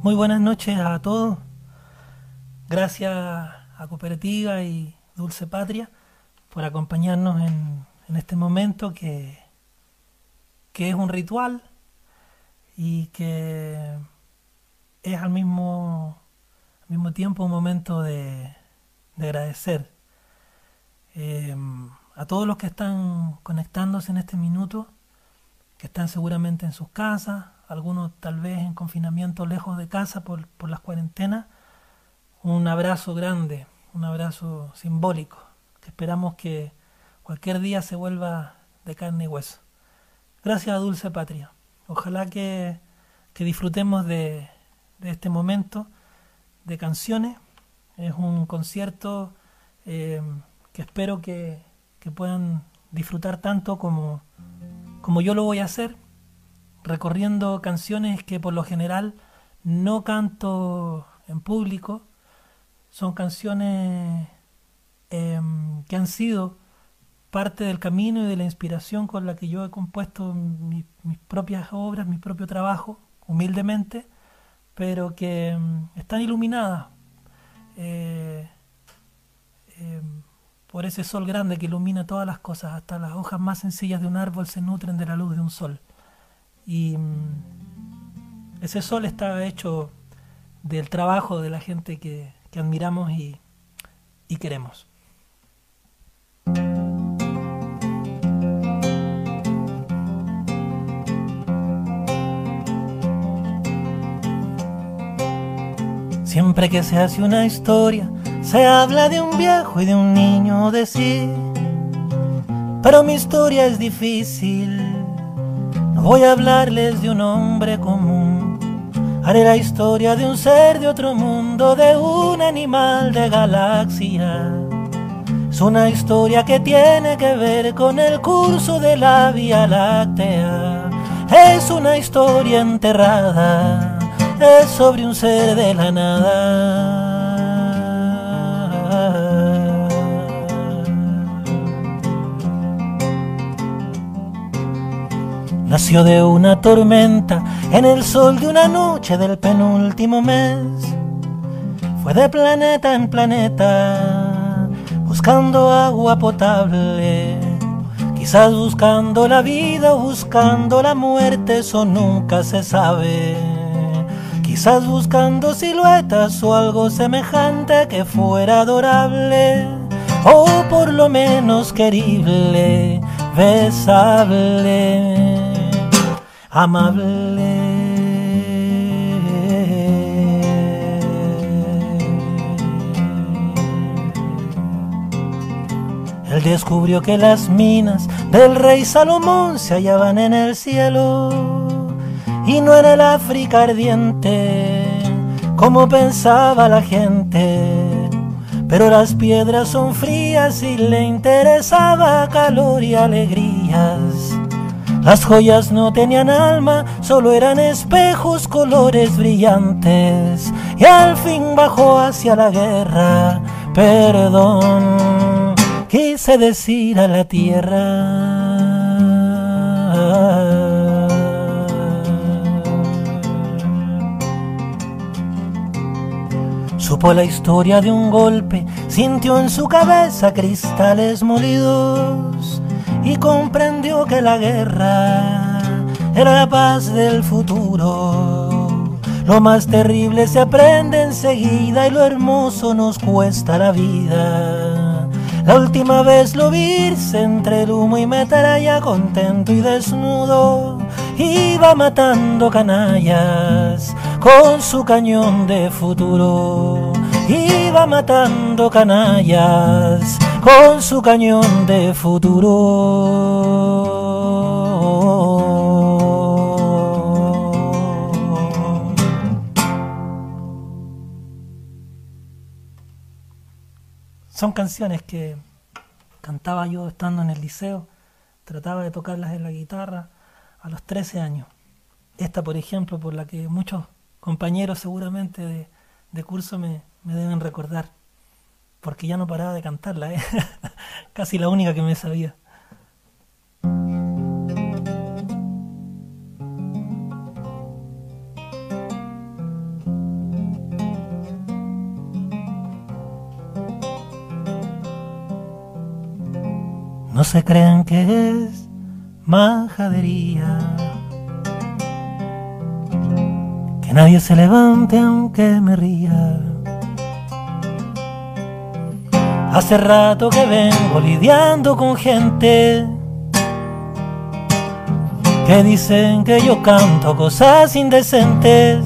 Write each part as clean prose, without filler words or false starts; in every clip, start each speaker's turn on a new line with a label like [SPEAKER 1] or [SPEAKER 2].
[SPEAKER 1] Muy buenas noches a todos. Gracias a Cooperativa y Dulce Patria por acompañarnos en este momento que es un ritual y que es al mismo tiempo un momento de agradecer eh, a todos los que están conectándose en este minuto, que están seguramente en sus casas, algunos tal vez en confinamiento lejos de casa por las cuarentenas. Un abrazo grande, un abrazo simbólico, que esperamos que cualquier día se vuelva de carne y hueso. Gracias a Dulce Patria. Ojalá que disfrutemos de este momento de canciones. Es un concierto que espero que puedan disfrutar tanto como yo lo voy a hacer, recorriendo canciones que por lo general no canto en público. Son canciones que han sido parte del camino y de la inspiración con la que yo he compuesto mis propias obras, mi propio trabajo, humildemente, pero que están iluminadas eh, eh, por ese sol grande que ilumina todas las cosas. Hasta las hojas más sencillas de un árbol se nutren de la luz de un sol. Y ese sol está hecho del trabajo de la gente que admiramos y queremos. Siempre que se hace una historia, se habla de un viejo y de un niño de sí. Pero mi historia es difícil. No voy a hablarles de un hombre común. Haré la historia de un ser de otro mundo, de un animal de galaxia. Es una historia que tiene que ver con el curso de la Vía Láctea. Es una historia enterrada, es sobre un ser de la nada. Nació de una tormenta en el sol de una noche del penúltimo mes. Fue de planeta en planeta buscando agua potable, quizás buscando la vida o buscando la muerte, eso nunca se sabe. Quizás buscando siluetas o algo semejante que fuera adorable, o por lo menos querible, besable, amable. Él descubrió que las minas del rey Salomón se hallaban en el cielo y no en el África ardiente, como pensaba la gente. Pero las piedras son frías y le interesaba calor y alegrías. Las joyas no tenían alma, solo eran espejos, colores brillantes. Y al fin bajó hacia la guerra, perdón, quise decir a la tierra. Supo la historia de un golpe, sintió en su cabeza cristales molidos y comprendió que la guerra era la paz del futuro. Lo más terrible se aprende enseguida y lo hermoso nos cuesta la vida. La última vez lo vi irse entre el humo y metralla, contento y desnudo, iba matando canallas con su cañón de futuro. Iba matando canallas con su cañón de futuro. Son canciones que cantaba yo estando en el liceo, trataba de tocarlas en la guitarra a los 13 años. Esta, por ejemplo, por la que muchos compañeros seguramente de curso me deben recordar, porque ya no paraba de cantarla, ¿eh? Casi la única que me sabía. no se crean que es majadería. Que nadie se levante aunque me ría. Hace rato que vengo lidiando con gente que dicen que yo canto cosas indecentes.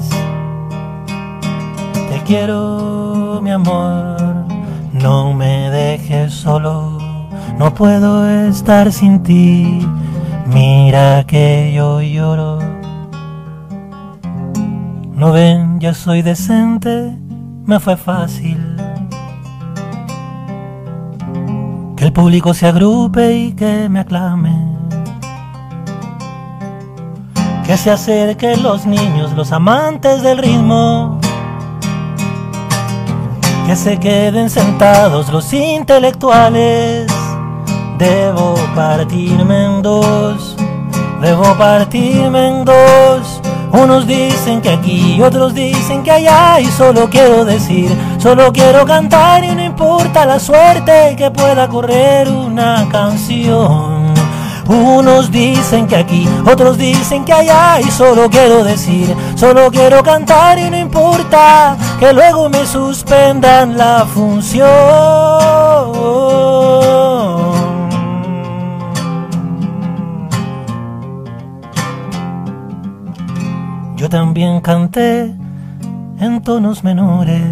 [SPEAKER 1] Te quiero, mi amor, no me dejes solo, no puedo estar sin ti, mira que yo lloro. No ven, ya soy decente, me fue fácil que el público se agrupe y que me aclame, que se acerquen los niños, los amantes del ritmo, que se queden sentados los intelectuales. Debo partirme en dos, debo partirme en dos. Unos dicen que aquí, otros dicen que allá, y solo quiero decir, solo quiero cantar y no importa la suerte que pueda correr una canción. Unos dicen que aquí, otros dicen que allá, y solo quiero decir, solo quiero cantar y no importa que luego me suspendan la función. Yo también canté en tonos menores,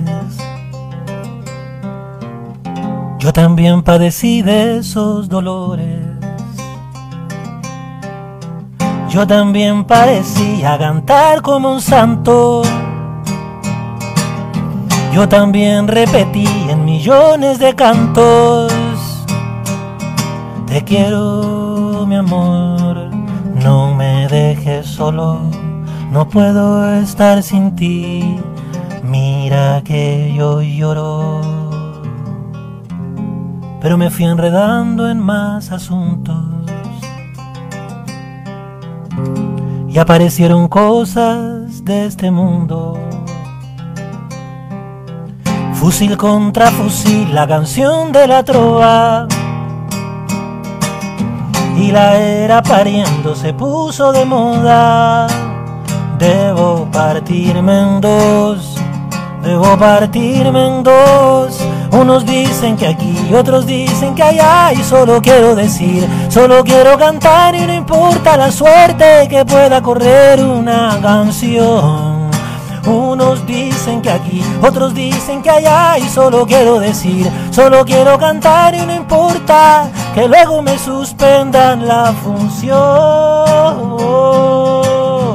[SPEAKER 1] yo también padecí de esos dolores, yo también parecía cantar como un santo, yo también repetí en millones de cantos. Te quiero, mi amor, no me dejes solo, no puedo estar sin ti, mira que yo lloro. Pero me fui enredando en más asuntos y aparecieron cosas de este mundo. Fusil contra fusil, la canción de la trova, y la era pariendo se puso de moda. Debo partirme en dos, debo partirme en dos. Unos dicen que aquí, otros dicen que allá, y solo quiero decir, solo quiero cantar y no importa la suerte que pueda correr una canción. Unos dicen que aquí, otros dicen que allá, y solo quiero decir, solo quiero cantar y no importa que luego me suspendan la función.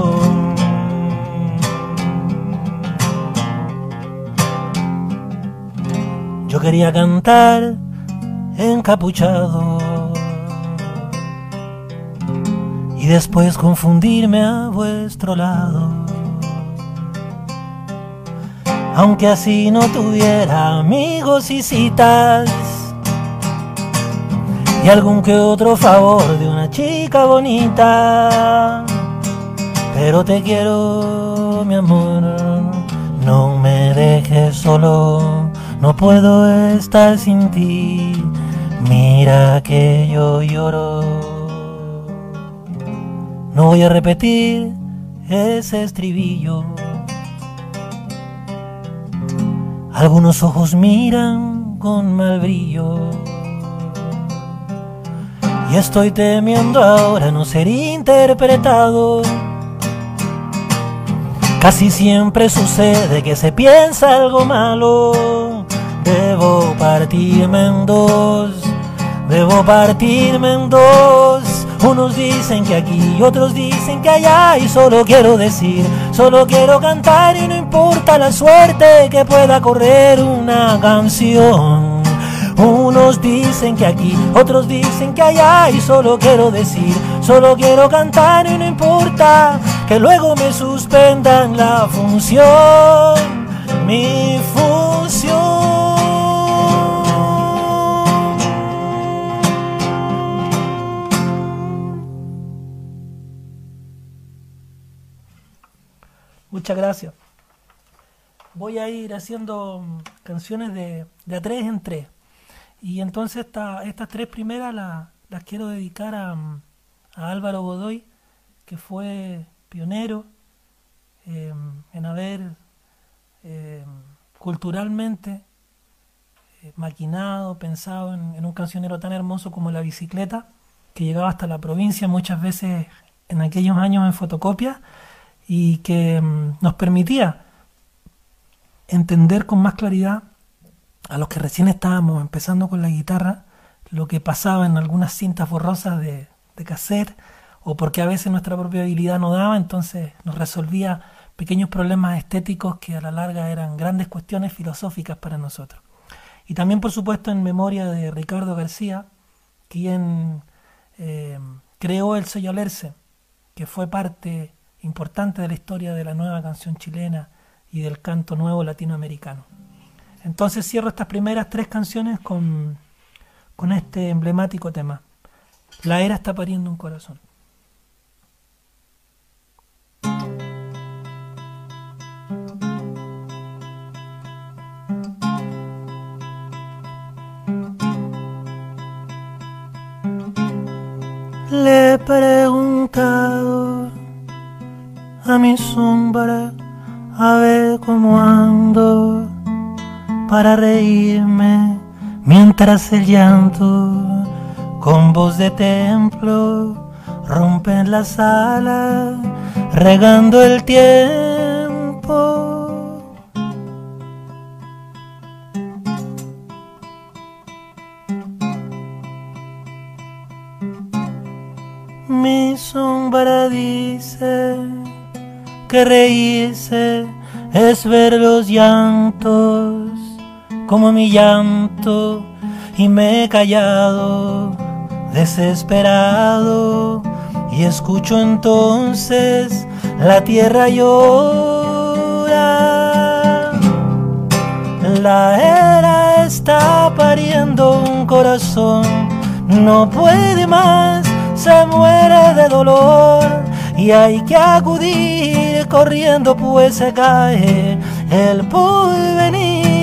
[SPEAKER 1] Yo quería cantar encapuchado y después confundirme a vuestro lado, aunque así no tuviera amigos y citas y algún que otro favor de una chica bonita. Pero te quiero, mi amor, no me dejes solo, no puedo estar sin ti, mira que yo lloro. No voy a repetir ese estribillo. Algunos ojos miran con mal brillo y estoy temiendo ahora no ser interpretado. Casi siempre sucede que se piensa algo malo. Debo partirme en dos, debo partirme en dos. Unos dicen que aquí, otros dicen que allá, y solo quiero decir, solo quiero cantar y no importa la suerte que pueda correr una canción. Unos dicen que aquí, otros dicen que allá, y solo quiero decir, solo quiero cantar y no importa que luego me suspendan la función, mi función. Muchas gracias. Voy a ir haciendo canciones de a tres en tres. Y entonces estas tres primeras las las quiero dedicar a Álvaro Godoy, que fue pionero en haber culturalmente maquinado, pensado en un cancionero tan hermoso como La Bicicleta, que llegaba hasta la provincia muchas veces en aquellos años en fotocopia y que nos permitía entender con más claridad a los que recién estábamos empezando con la guitarra lo que pasaba en algunas cintas borrosas de cassette, o porque a veces nuestra propia habilidad no daba, entonces nos resolvía pequeños problemas estéticos que a la larga eran grandes cuestiones filosóficas para nosotros. Y también, por supuesto, en memoria de Ricardo García, quien creó el sello Alerce, que fue parte importante de la historia de la nueva canción chilena y del canto nuevo latinoamericano. Entonces cierro estas primeras 3 canciones con este emblemático tema. La era está pariendo un corazón. Le he preguntado a mi sombra a ver cómo ando para reírme mientras el llanto con voz de templo rompe en la sala regando el tiempo. Mi sombra dice que reírse es ver los llantos como mi llanto, y me he callado desesperado y escucho entonces la tierra llora. La era está pariendo un corazón, no puede más, se muere de dolor y hay que acudir corriendo pues se cae el porvenir.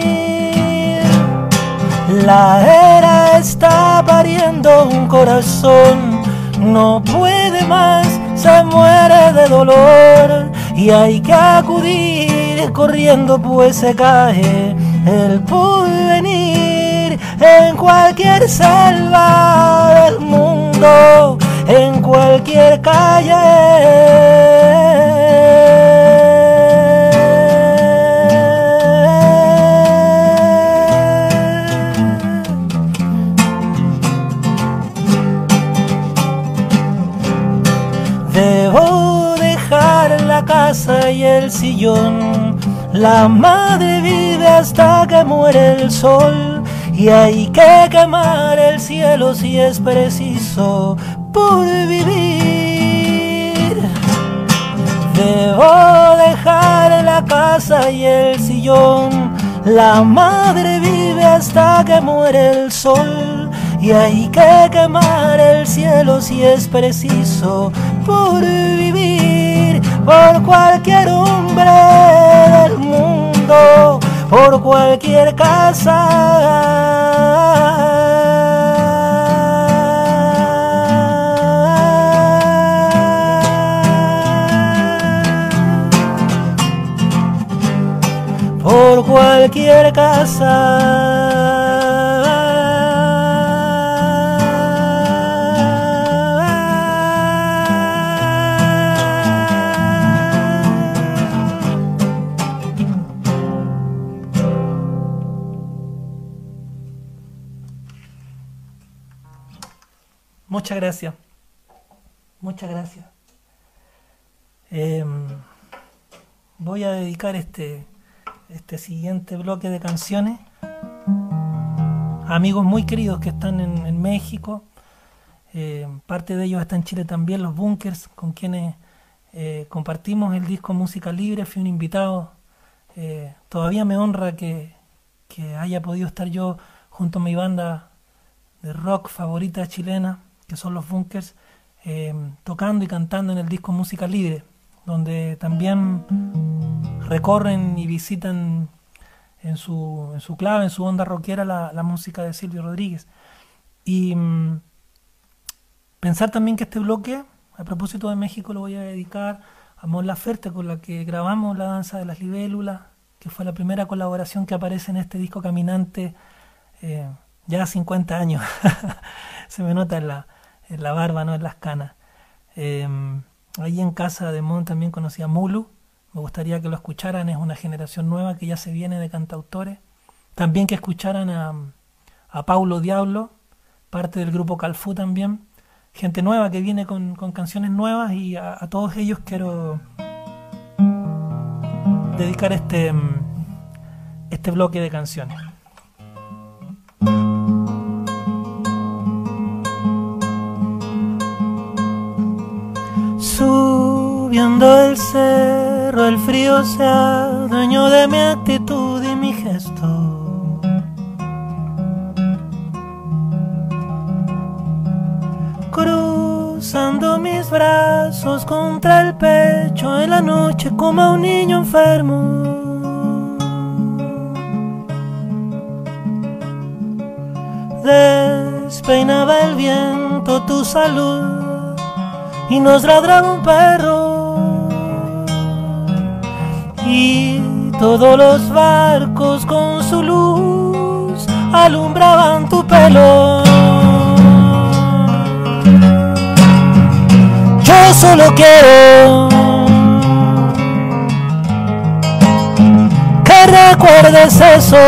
[SPEAKER 1] La era está pariendo un corazón, no puede más, se muere de dolor y hay que acudir corriendo pues se cae el porvenir. En cualquier selva del mundo, en cualquier calle, debo dejar la casa y el sillón. La madre vive hasta que muere el sol y hay que quemar el cielo si es preciso por vivir. Debo dejar la casa y el sillón. La madre vive hasta que muere el sol y hay que quemar el cielo si es preciso por vivir. Por cualquier hombre del mundo, por cualquier casa, por cualquier casa. Muchas gracias. Muchas gracias. Voy a dedicar este siguiente bloque de canciones a amigos muy queridos que están en México. Parte de ellos está en Chile también, los Bunkers, con quienes compartimos el disco Música Libre. Fui un invitado. Todavía me honra que haya podido estar yo junto a mi banda de rock favorita chilena, que son los Bunkers, tocando y cantando en el disco Música Libre, donde también recorren y visitan en su clave, en su onda rockera, la música de Silvio Rodríguez. Y Pensar también que este bloque, a propósito de México, lo voy a dedicar a Mon Laferte, con la que grabamos La danza de las libélulas, que fue la primera colaboración que aparece en este disco Caminante, eh, ya 50 años. Se me nota en la barba, no en las canas. Eh, Ahí en casa de Mon también conocí a Mulu. Me gustaría que lo escucharan, es una generación nueva que ya se viene de cantautores. También que escucharan a Paulo Diablo, parte del grupo Calfú también. Gente nueva que viene con canciones nuevas, y a todos ellos quiero dedicar este bloque de canciones. Subiendo el cerro, el frío se adueñó de mi actitud y mi gesto. Cruzando mis brazos contra el pecho en la noche como a un niño enfermo. Despeinaba el viento tu salud y nos ladraba un perro, y todos los barcos con su luz alumbraban tu pelo. Yo solo quiero que recuerdes eso,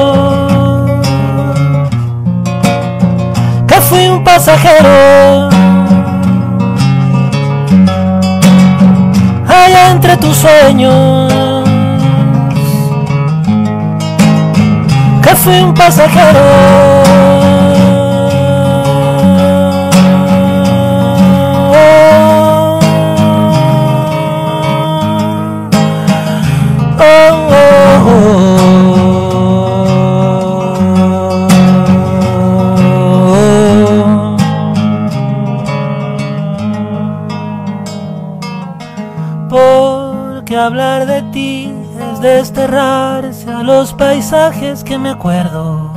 [SPEAKER 1] que fui un pasajero allá entre tus sueños, que fui un pasajero. Porque hablar de ti es desterrarse a los paisajes que me acuerdo.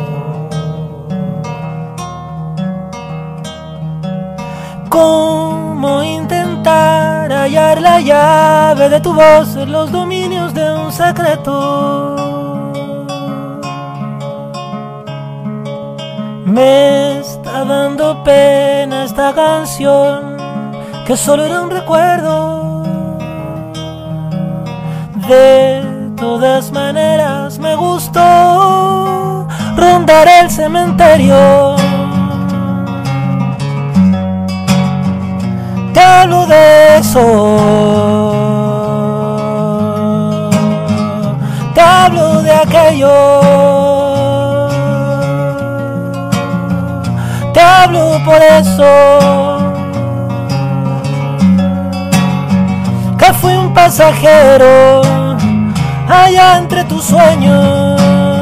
[SPEAKER 1] ¿Cómo intentar hallar la llave de tu voz en los dominios de un secreto? Me está dando pena esta canción, que solo era un recuerdo. De todas maneras me gustó rondar el cementerio. Te hablo de eso, te hablo de aquello, te hablo por eso, que fui un pasajero allá entre tus sueños.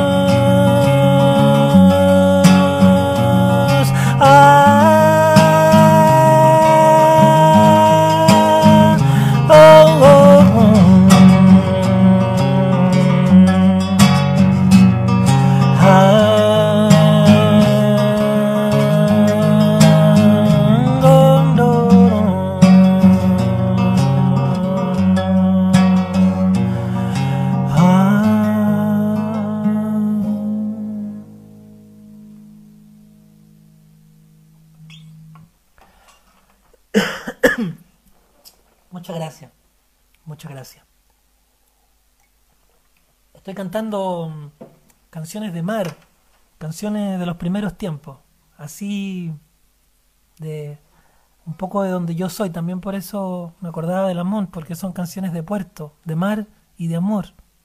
[SPEAKER 1] Muchas gracias, muchas gracias. Estoy cantando canciones de mar, canciones de los primeros tiempos, así de un poco de donde yo soy. También por eso me acordaba de Lamont, porque son canciones de puerto, de mar y de amor.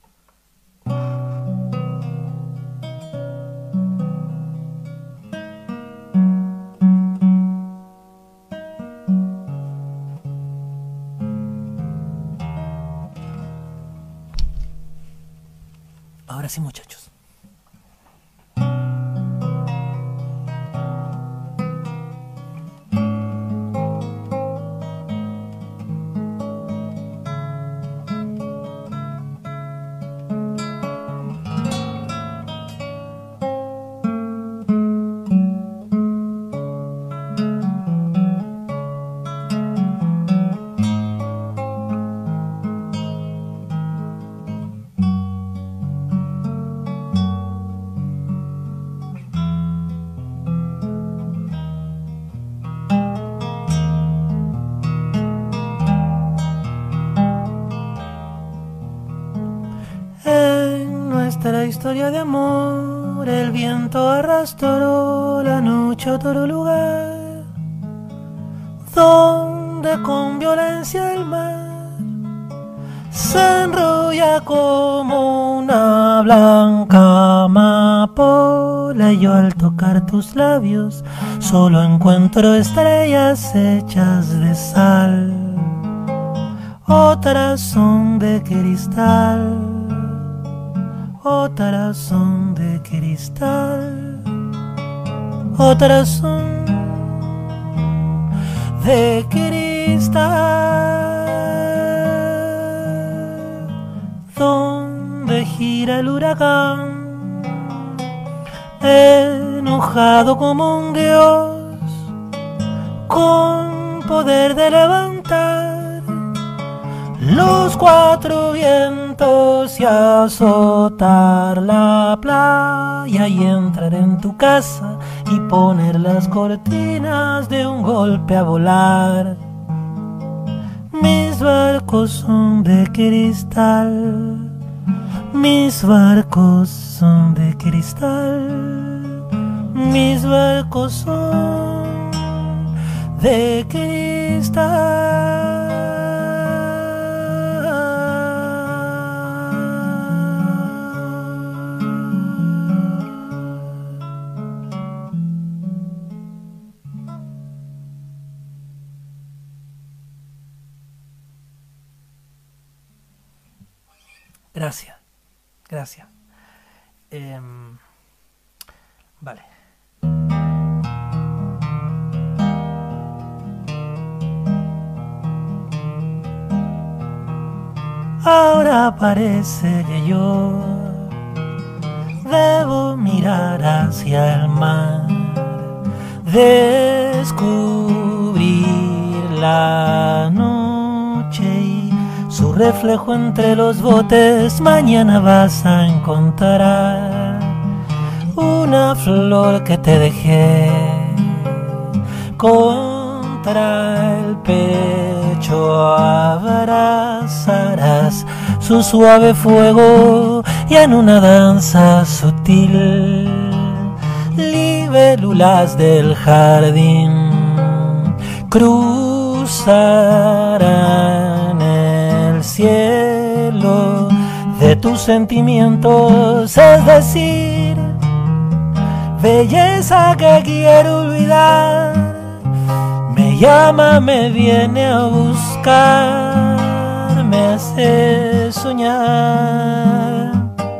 [SPEAKER 1] Ahora sí, muchachos. otra historia de amor. El viento arrastró la noche a otro lugar, donde con violencia el mar se enrolla como una blanca amapola. Y yo al tocar tus labios solo encuentro estrellas hechas de sal. Otras son de cristal, otras son de cristal, otras son de cristal. Donde gira el huracán, enojado como un dios, con poder de levantar los cuatro vientos y azotar la playa y entrar en tu casa y poner las cortinas de un golpe a volar. Mis barcos son de cristal, mis barcos son de cristal, mis barcos son de cristal. Gracias, gracias. Vale. Ahora parece que yo debo mirar hacia el mar, descubrir la noche y su reflejo entre los botes. Mañana vas a encontrar una flor que te dejé contra el pecho. Abrazarás su suave fuego y en una danza sutil libélulas del jardín cruzarán el cielo de tus sentimientos, es decir, belleza que quiero olvidar. Me llama, me viene a buscar, me hace soñar.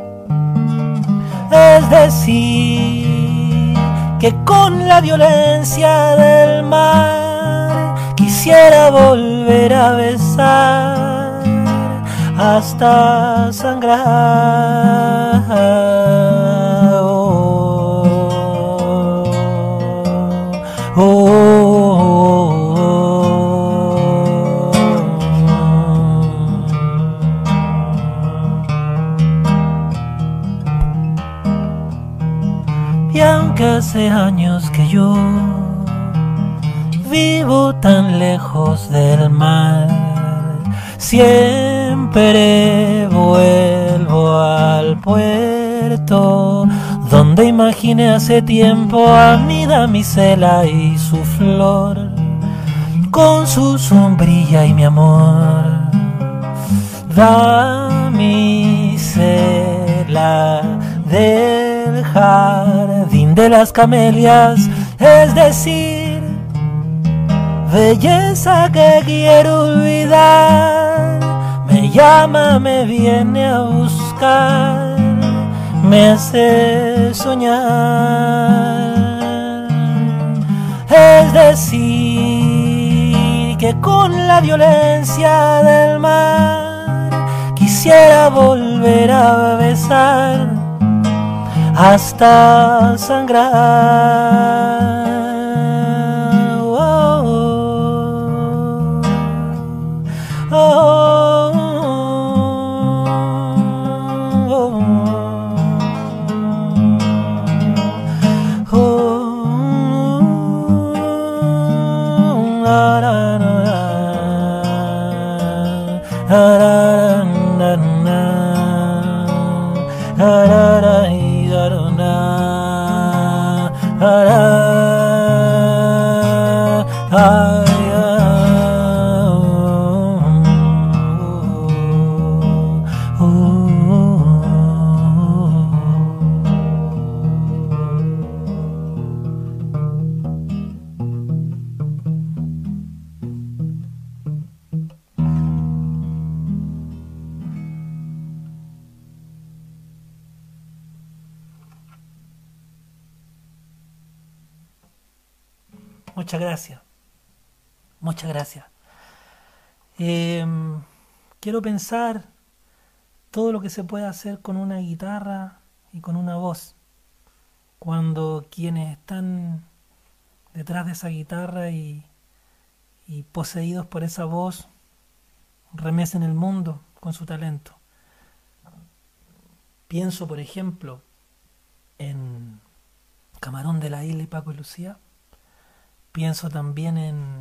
[SPEAKER 1] Es decir, que con la violencia del mar quisiera volver a besar hasta sangrar. Oh, oh, y aunque hace años que yo vivo tan lejos del mar, siempre vuelvo al puerto donde imaginé hace tiempo a mi damisela y su flor, con su sombrilla y mi amor. Damisela del jardín de las camelias, es decir, belleza que quiero olvidar. Me llama, me viene a buscar, me hace soñar. Es decir, que con la violencia del mar quisiera volver a besar hasta sangrar. Muchas gracias, muchas gracias. Quiero pensar todo lo que se puede hacer con una guitarra y con una voz, cuando quienes están detrás de esa guitarra y poseídos por esa voz remecen el mundo con su talento. Pienso, por ejemplo, en Camarón de la Isla y Paco y Lucía. Pienso también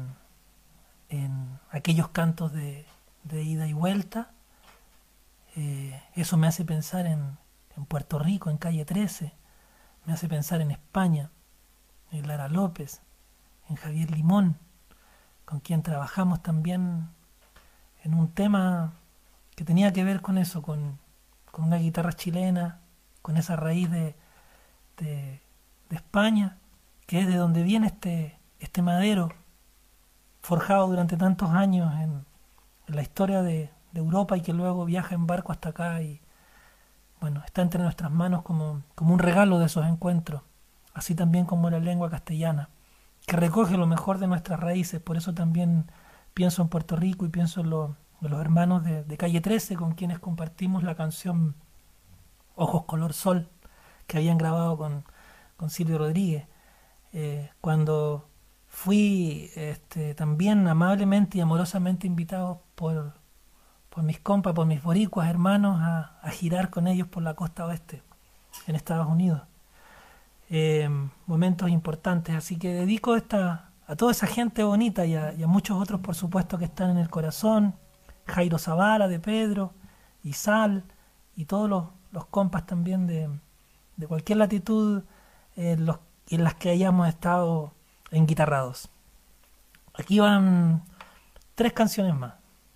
[SPEAKER 1] en aquellos cantos de ida y vuelta. Eso me hace pensar en Puerto Rico, en Calle 13. Me hace pensar en España, en Lara López, en Javier Limón, con quien trabajamos también en un tema que tenía que ver con eso, con una guitarra chilena, con esa raíz de España, que es de donde viene este madero forjado durante tantos años en la historia de Europa y que luego viaja en barco hasta acá y bueno, está entre nuestras manos como un regalo de esos encuentros, así también como la lengua castellana, que recoge lo mejor de nuestras raíces. Por eso también pienso en Puerto Rico y pienso en los hermanos de Calle 13, con quienes compartimos la canción Ojos Color Sol, que habían grabado con Silvio Rodríguez. Cuando fui también amablemente y amorosamente invitado por mis compas, por mis boricuas hermanos a girar con ellos por la costa oeste en Estados Unidos. Momentos importantes, así que dedico a toda esa gente bonita y a muchos otros, por supuesto, que están en el corazón. Jairo Zavala de Pedro, y Sal, y todos los compas también de cualquier latitud en las que hayamos estado enguitarrados. Aquí van 3 canciones más.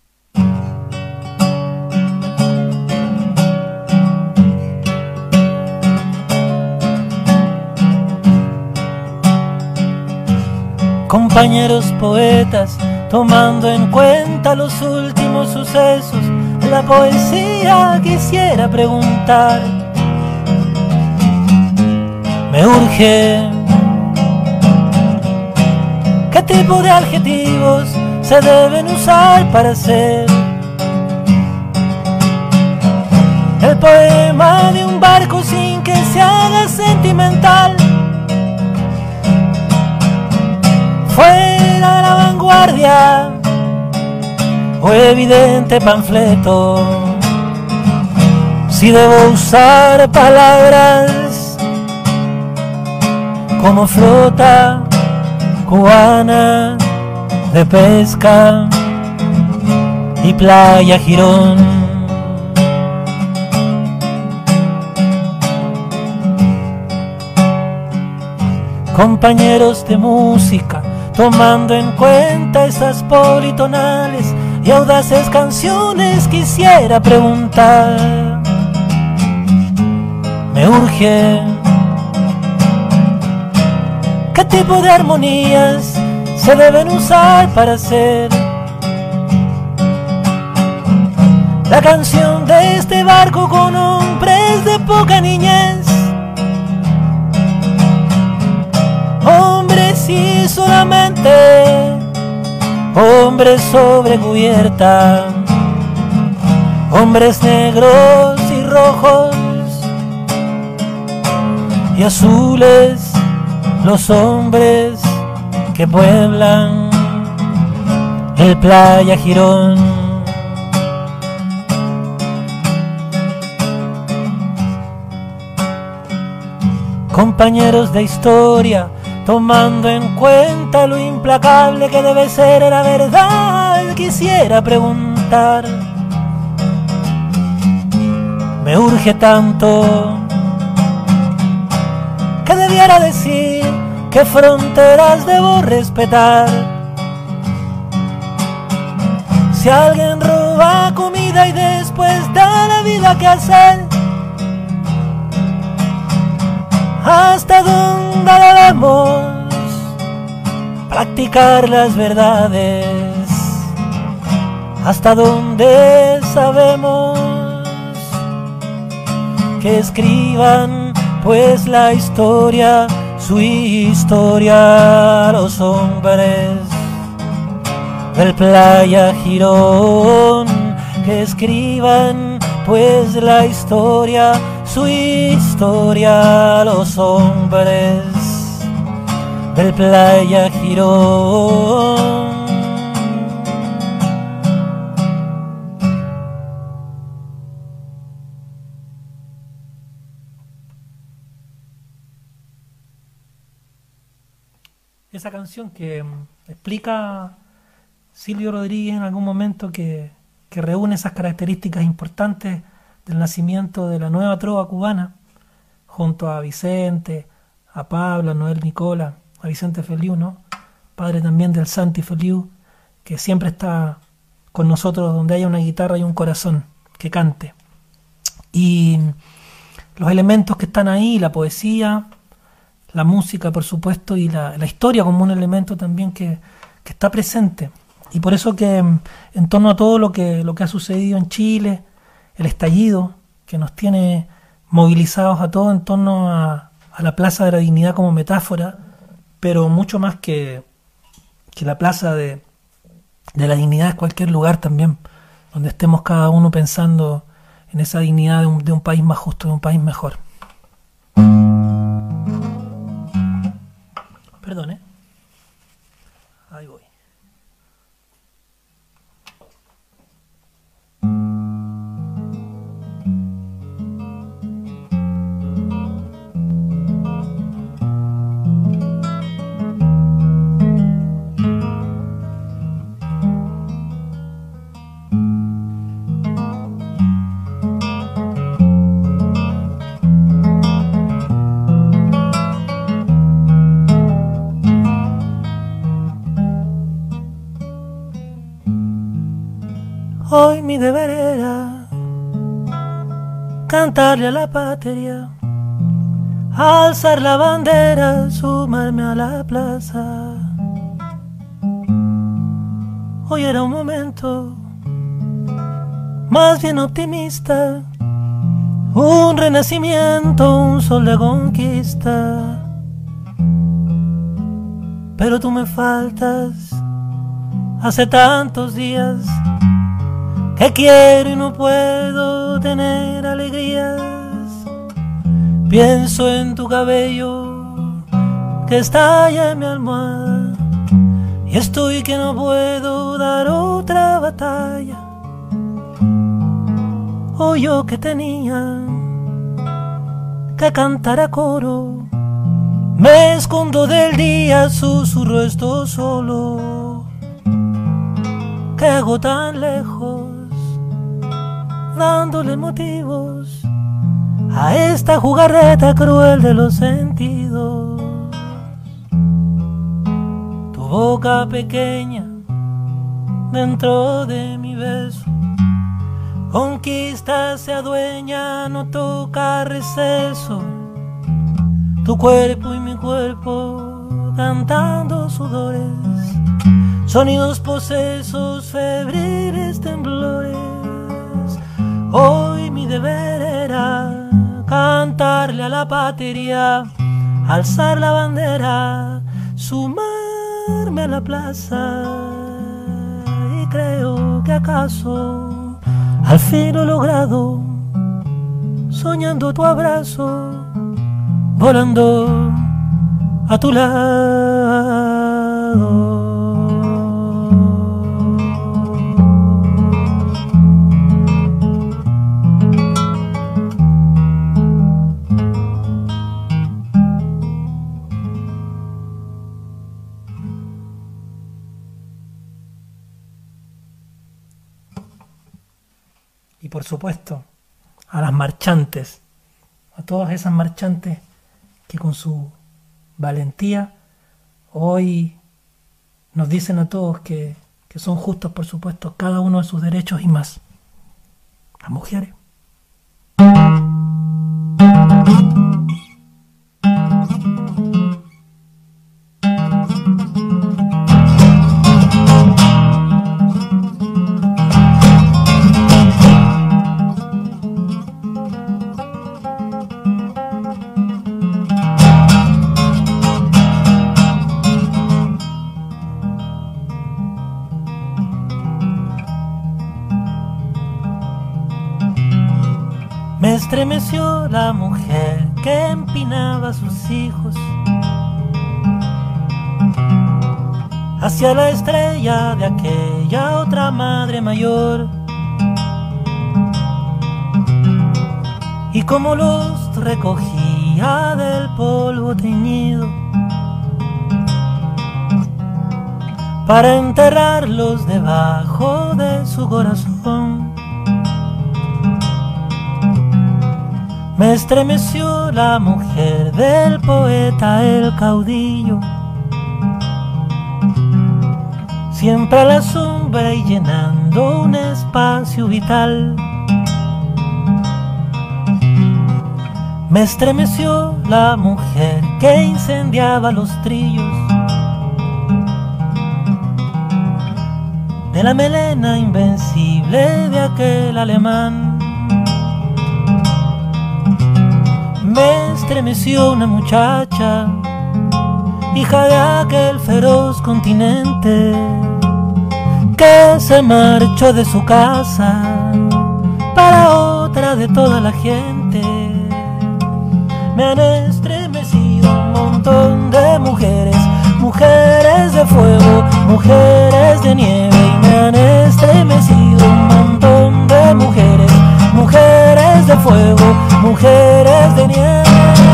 [SPEAKER 1] Compañeros poetas, tomando en cuenta los últimos sucesos, la poesía quisiera preguntar. Me urge, ¿qué tipo de adjetivos se deben usar para hacer el poema de un barco sin que se haga sentimental? Fuera de la vanguardia o evidente panfleto, si debo usar palabras como flota cubana de pesca y playa Girón. Compañeros de música, tomando en cuenta esas politonales y audaces canciones, quisiera preguntar. Me urge, ¿qué tipo de armonías se deben usar para hacer la canción de este barco con hombres de poca niñez? Hombres y solamente hombres sobre cubierta, hombres negros y rojos y azules, los hombres que pueblan el playa Girón. Compañeros de historia, tomando en cuenta lo implacable que debe ser la verdad, quisiera preguntar. Me urge tanto que debiera decir qué fronteras debo respetar. Si alguien roba comida y después da la vida que hacer, ¿hasta dónde debemos practicar las verdades? ¿Hasta dónde sabemos que escriban pues la historia, su historia, los hombres del Playa Girón? Que escriban pues la historia, su historia, los hombres del Playa Girón. Esa canción que explica Silvio Rodríguez en algún momento que reúne esas características importantes del nacimiento de la nueva trova cubana, junto a Vicente, a Pablo, a Noel Nicola, a Vicente Feliu, ¿no? Padre también del Santi Feliu, que siempre está con nosotros donde haya una guitarra y un corazón que cante. Y los elementos que están ahí, la poesía, la música, por supuesto, y la historia como un elemento también que está presente. Y por eso que en torno a todo lo que ha sucedido en Chile, el estallido que nos tiene movilizados a todos en torno a la Plaza de la Dignidad como metáfora, pero mucho más que la Plaza de la Dignidad es cualquier lugar también, donde estemos cada uno pensando en esa dignidad de un país más justo, de un país mejor. Perdón, ahí voy. Hoy mi deber era cantarle a la patria, alzar la bandera, sumarme a la plaza. Hoy era un momento más bien optimista, un renacimiento, un sol de conquista. Pero tú me faltas hace tantos días que quiero y no puedo tener alegrías. Pienso en tu cabello que estalla en mi almohada y estoy que no puedo dar otra batalla. Oh, yo que tenía que cantar a coro, me escondo del día, susurro esto solo. ¿Qué hago tan lejos, dándole motivos a esta jugarreta cruel de los sentidos? Tu boca pequeña dentro de mi beso conquista, se adueña, no toca receso. Tu cuerpo y mi cuerpo cantando sudores, sonidos posesos, febriles temblores. Hoy mi deber era cantarle a la patria, alzar la bandera, sumarme a la plaza. Y creo que acaso al fin lo he logrado, soñando tu abrazo, volando a tu lado. Y por supuesto, a las marchantes, a todas esas marchantes que con su valentía hoy nos dicen a todos que son justos, por supuesto, cada uno de sus derechos y más. Las mujeres. Me estremeció la mujer que empinaba a sus hijos hacia la estrella de aquella otra madre mayor, y como los recogía del polvo teñido para enterrarlos debajo de su corazón. Me estremeció la mujer del poeta el caudillo, siempre a la sombra y llenando un espacio vital. Me estremeció la mujer que incendiaba los trillos de la melena invencible de aquel alemán. Me estremeció una muchacha, hija de aquel feroz continente, que se marchó de su casa para otra de toda la gente. Me han estremecido un montón de mujeres, mujeres de fuego, mujeres de nieve, y me han estremecido un montón de mujeres, mujeres de fuego, mujeres de nieve.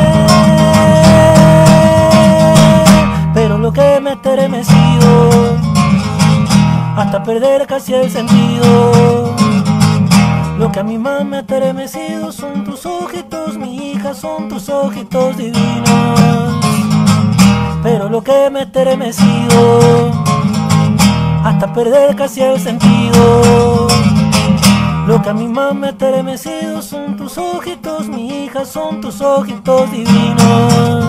[SPEAKER 1] Pero lo que me ha estremecido hasta perder casi el sentido, lo que a mí más me ha estremecido son tus ojitos, mi hija, son tus ojitos divinos. Pero lo que me ha estremecido hasta perder casi el sentido, lo que a mí más me ha estremecido son tus ojitos, mi hija, son tus ojitos divinos.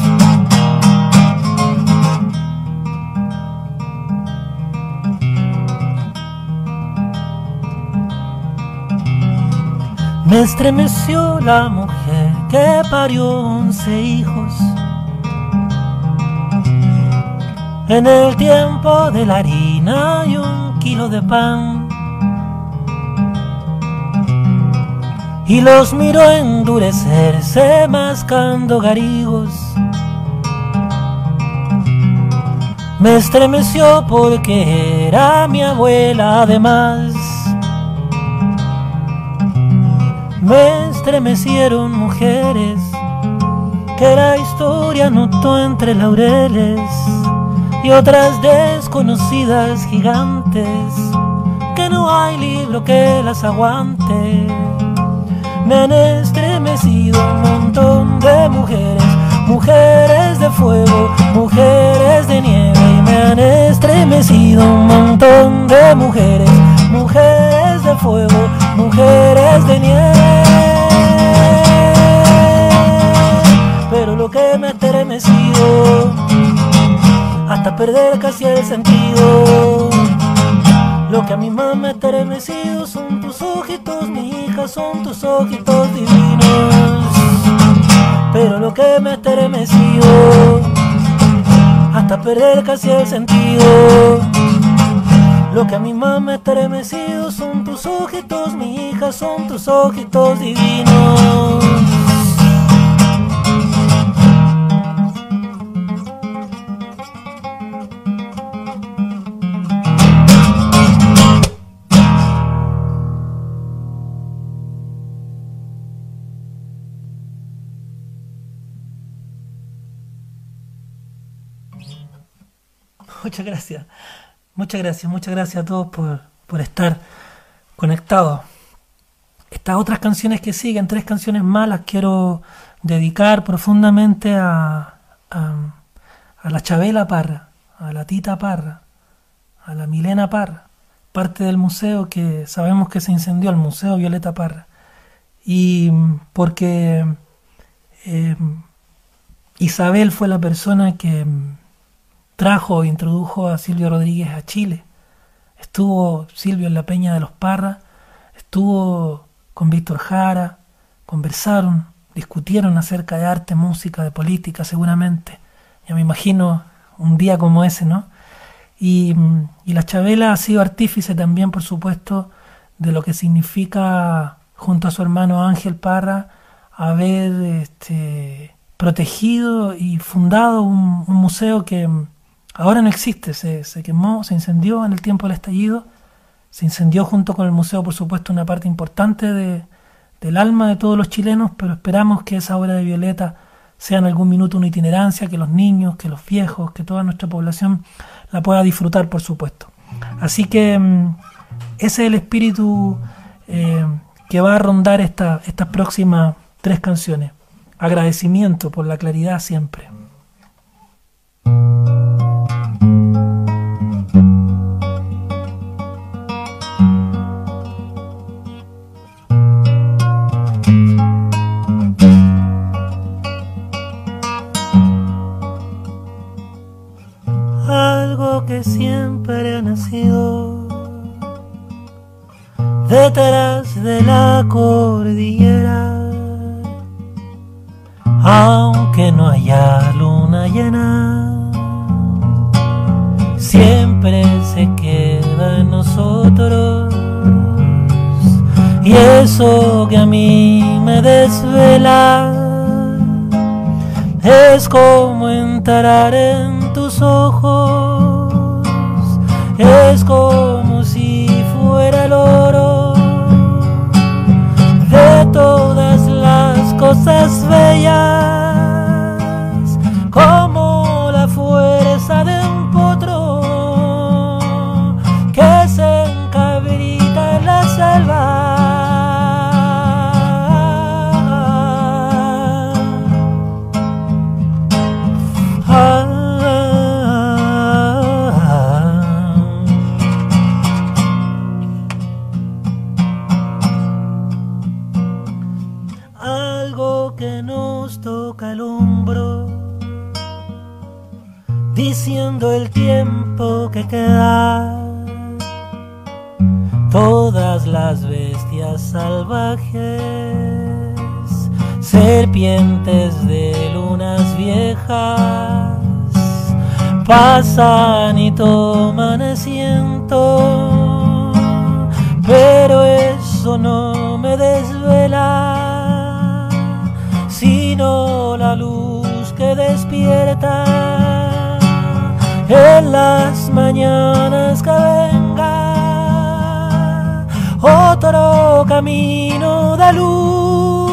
[SPEAKER 1] Me estremeció la mujer que parió 11 hijos en el tiempo de la harina y 1 kilo de pan, y los miró endurecerse mascando garigos. Me estremeció porque era mi abuela además. Me estremecieron mujeres que la historia notó entre laureles, y otras desconocidas gigantes que no hay libro que las aguante. Me han estremecido un montón de mujeres, mujeres de fuego, mujeres de nieve, y me han estremecido un montón de mujeres, mujeres de fuego, mujeres de nieve. Pero lo que me ha estremecido hasta perder casi el sentido, lo que a mí más me ha estremecido son tus ojitos, mi hija, son tus ojitos divinos. Pero lo que me ha estremecido hasta perder casi el sentido, lo que a mí más me ha estremecido son tus ojitos, mi hija, son tus ojitos divinos. Muchas gracias a todos por estar conectados. estas otras canciones que siguen, 3 canciones más, las quiero dedicar profundamente a la Chabela Parra, a la Tita Parra, a la Milena Parra, parte del museo que sabemos que se incendió, el Museo Violeta Parra. Y porque Isabel fue la persona que trajo e introdujo a Silvio Rodríguez a Chile. Estuvo Silvio en la Peña de los Parra, estuvo con Víctor Jara, conversaron, discutieron acerca de arte, música, de política seguramente. Ya me imagino un día como ese, ¿no? Y la Chabela ha sido artífice también, por supuesto, de lo que significa, junto a su hermano Ángel Parra, haber protegido y fundado un museo que ahora no existe. Se quemó, se incendió en el tiempo del estallido. Se incendió junto con el museo, por supuesto, una parte importante del alma de todos los chilenos, pero esperamos que esa obra de Violeta sea en algún minuto una itinerancia, que los niños, que los viejos, que toda nuestra población la pueda disfrutar, por supuesto. Así que ese es el espíritu que va a rondar estas próximas 3 canciones. Agradecimiento por la claridad siempre. Algo que siempre ha nacido detrás de la cordillera, aunque no haya luna llena, siempre se queda en nosotros. Y eso que a mí me desvela es como entrar en tus ojos, es como si fuera el oro de todas las cosas bellas, como la fuerza de un potro que se encabrita en la selva. Diciendo el tiempo que queda, todas las bestias salvajes, serpientes de lunas viejas, pasan y toman asiento, pero eso no me desvela, sino la luz que despierta en las mañanas que venga otro camino de luz.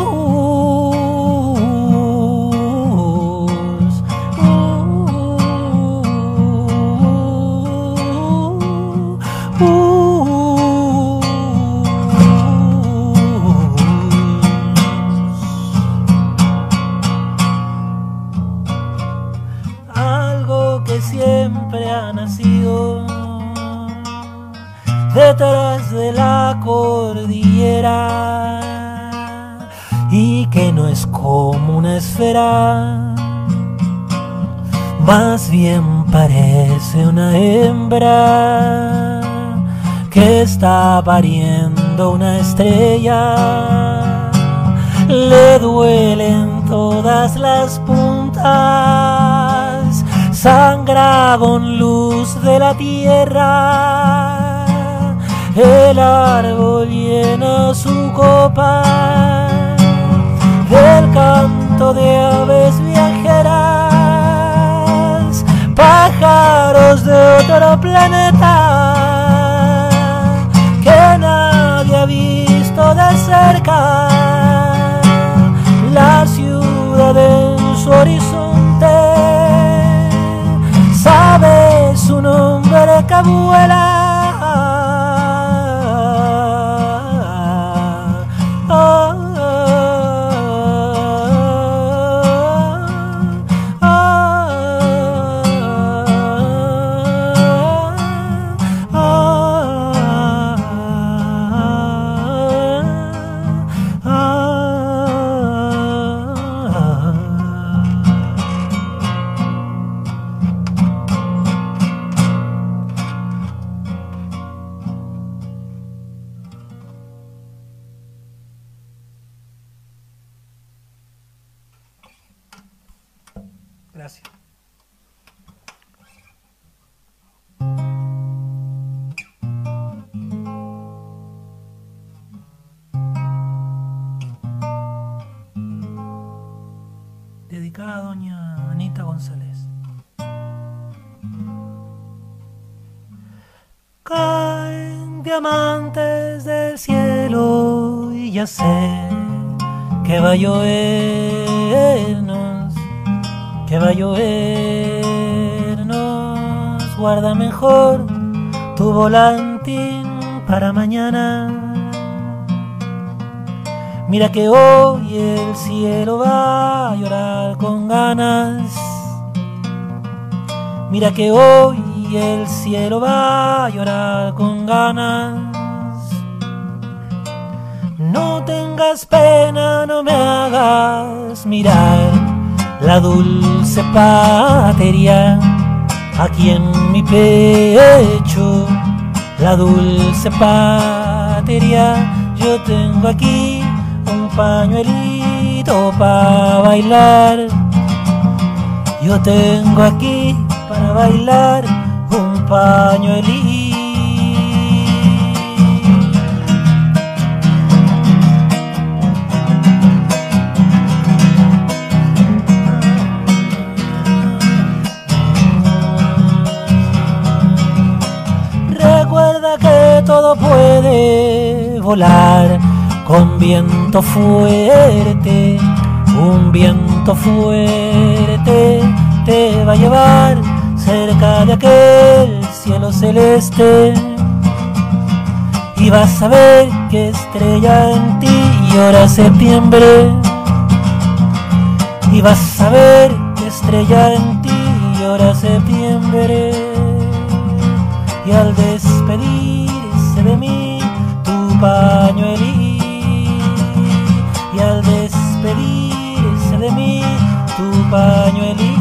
[SPEAKER 1] Algo que siempre ha nacido detrás de la cordillera y que no es como una esfera, más bien parece una hembra que está pariendo una estrella. Le duelen todas las puntas, sangra con luz de la tierra, el árbol llena su copa del canto de aves viajeras, pájaros de otro planeta que nadie ha visto de cerca. La ciudad en su horizonte sabe su nombre que vuela Gracias. Dedicada a doña Anita González. Caen diamantes del cielo y ya sé que va a llovernos, que va a llovernos. Guarda mejor tu volantín para mañana. Mira que hoy el cielo va a llorar con ganas. Mira que hoy el cielo va a llorar con ganas. No tengas pena, no me hagas mirar la dulce patria aquí en mi pecho. La dulce patria, yo tengo aquí un pañuelito para bailar. Yo tengo aquí para bailar un pañuelito. Recuerda que todo puede volar con viento fuerte. Un viento fuerte te va a llevar cerca de aquel cielo celeste, y vas a ver que estrella en ti llora septiembre. Y vas a ver que estrella en ti llora septiembre. Y al despedirse de mí tu pañuelito, y al despedirse de mí tu pañuelito.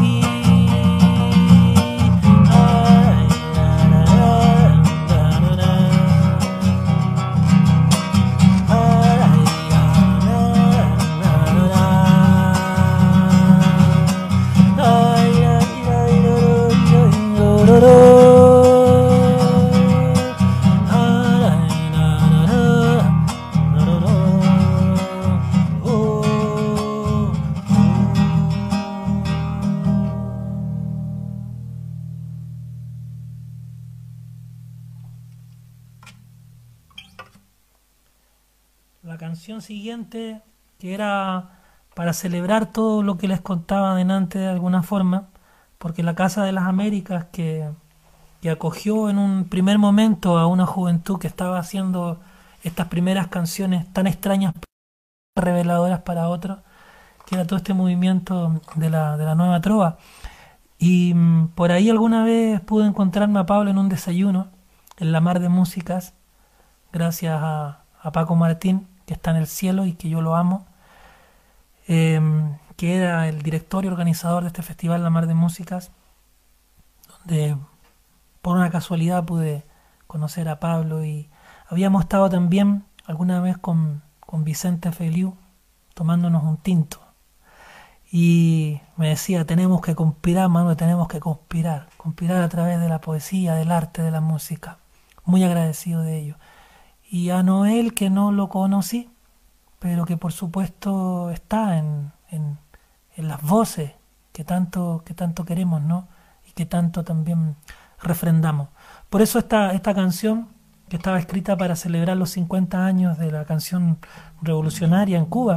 [SPEAKER 1] La canción siguiente, que era para celebrar todo lo que les contaba delante de alguna forma, porque la Casa de las Américas, que acogió en un primer momento a una juventud que estaba haciendo estas primeras canciones tan extrañas, reveladoras para otros, que era todo este movimiento de la nueva trova. Y por ahí alguna vez pude encontrarme a Pablo en un desayuno en la Mar de Músicas, gracias a Paco Martín, que está en el cielo y que yo lo amo, que era el director y organizador de este festival La Mar de Músicas, donde por una casualidad pude conocer a Pablo, y habíamos estado también alguna vez con Vicente Feliu tomándonos un tinto, y me decía: tenemos que conspirar, mano, tenemos que conspirar a través de la poesía, del arte, de la música. Muy agradecido de ello. Y a Noel, que no lo conocí, pero que por supuesto está en las voces que tanto queremos, ¿no? Y que tanto también refrendamos. Por eso esta canción, que estaba escrita para celebrar los 50 años de la canción revolucionaria en Cuba,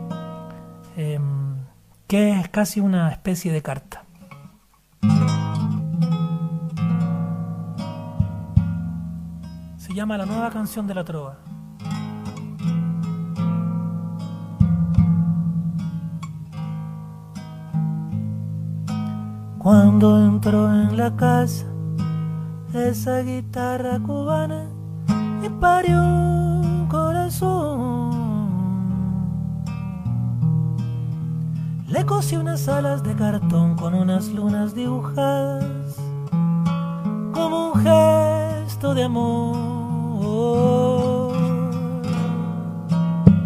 [SPEAKER 1] que es casi una especie de carta. Se llama La Nueva Canción de la Trova. Cuando entró en la casa esa guitarra cubana y parió un corazón, le cosí unas alas de cartón con unas lunas dibujadas como un gesto de amor.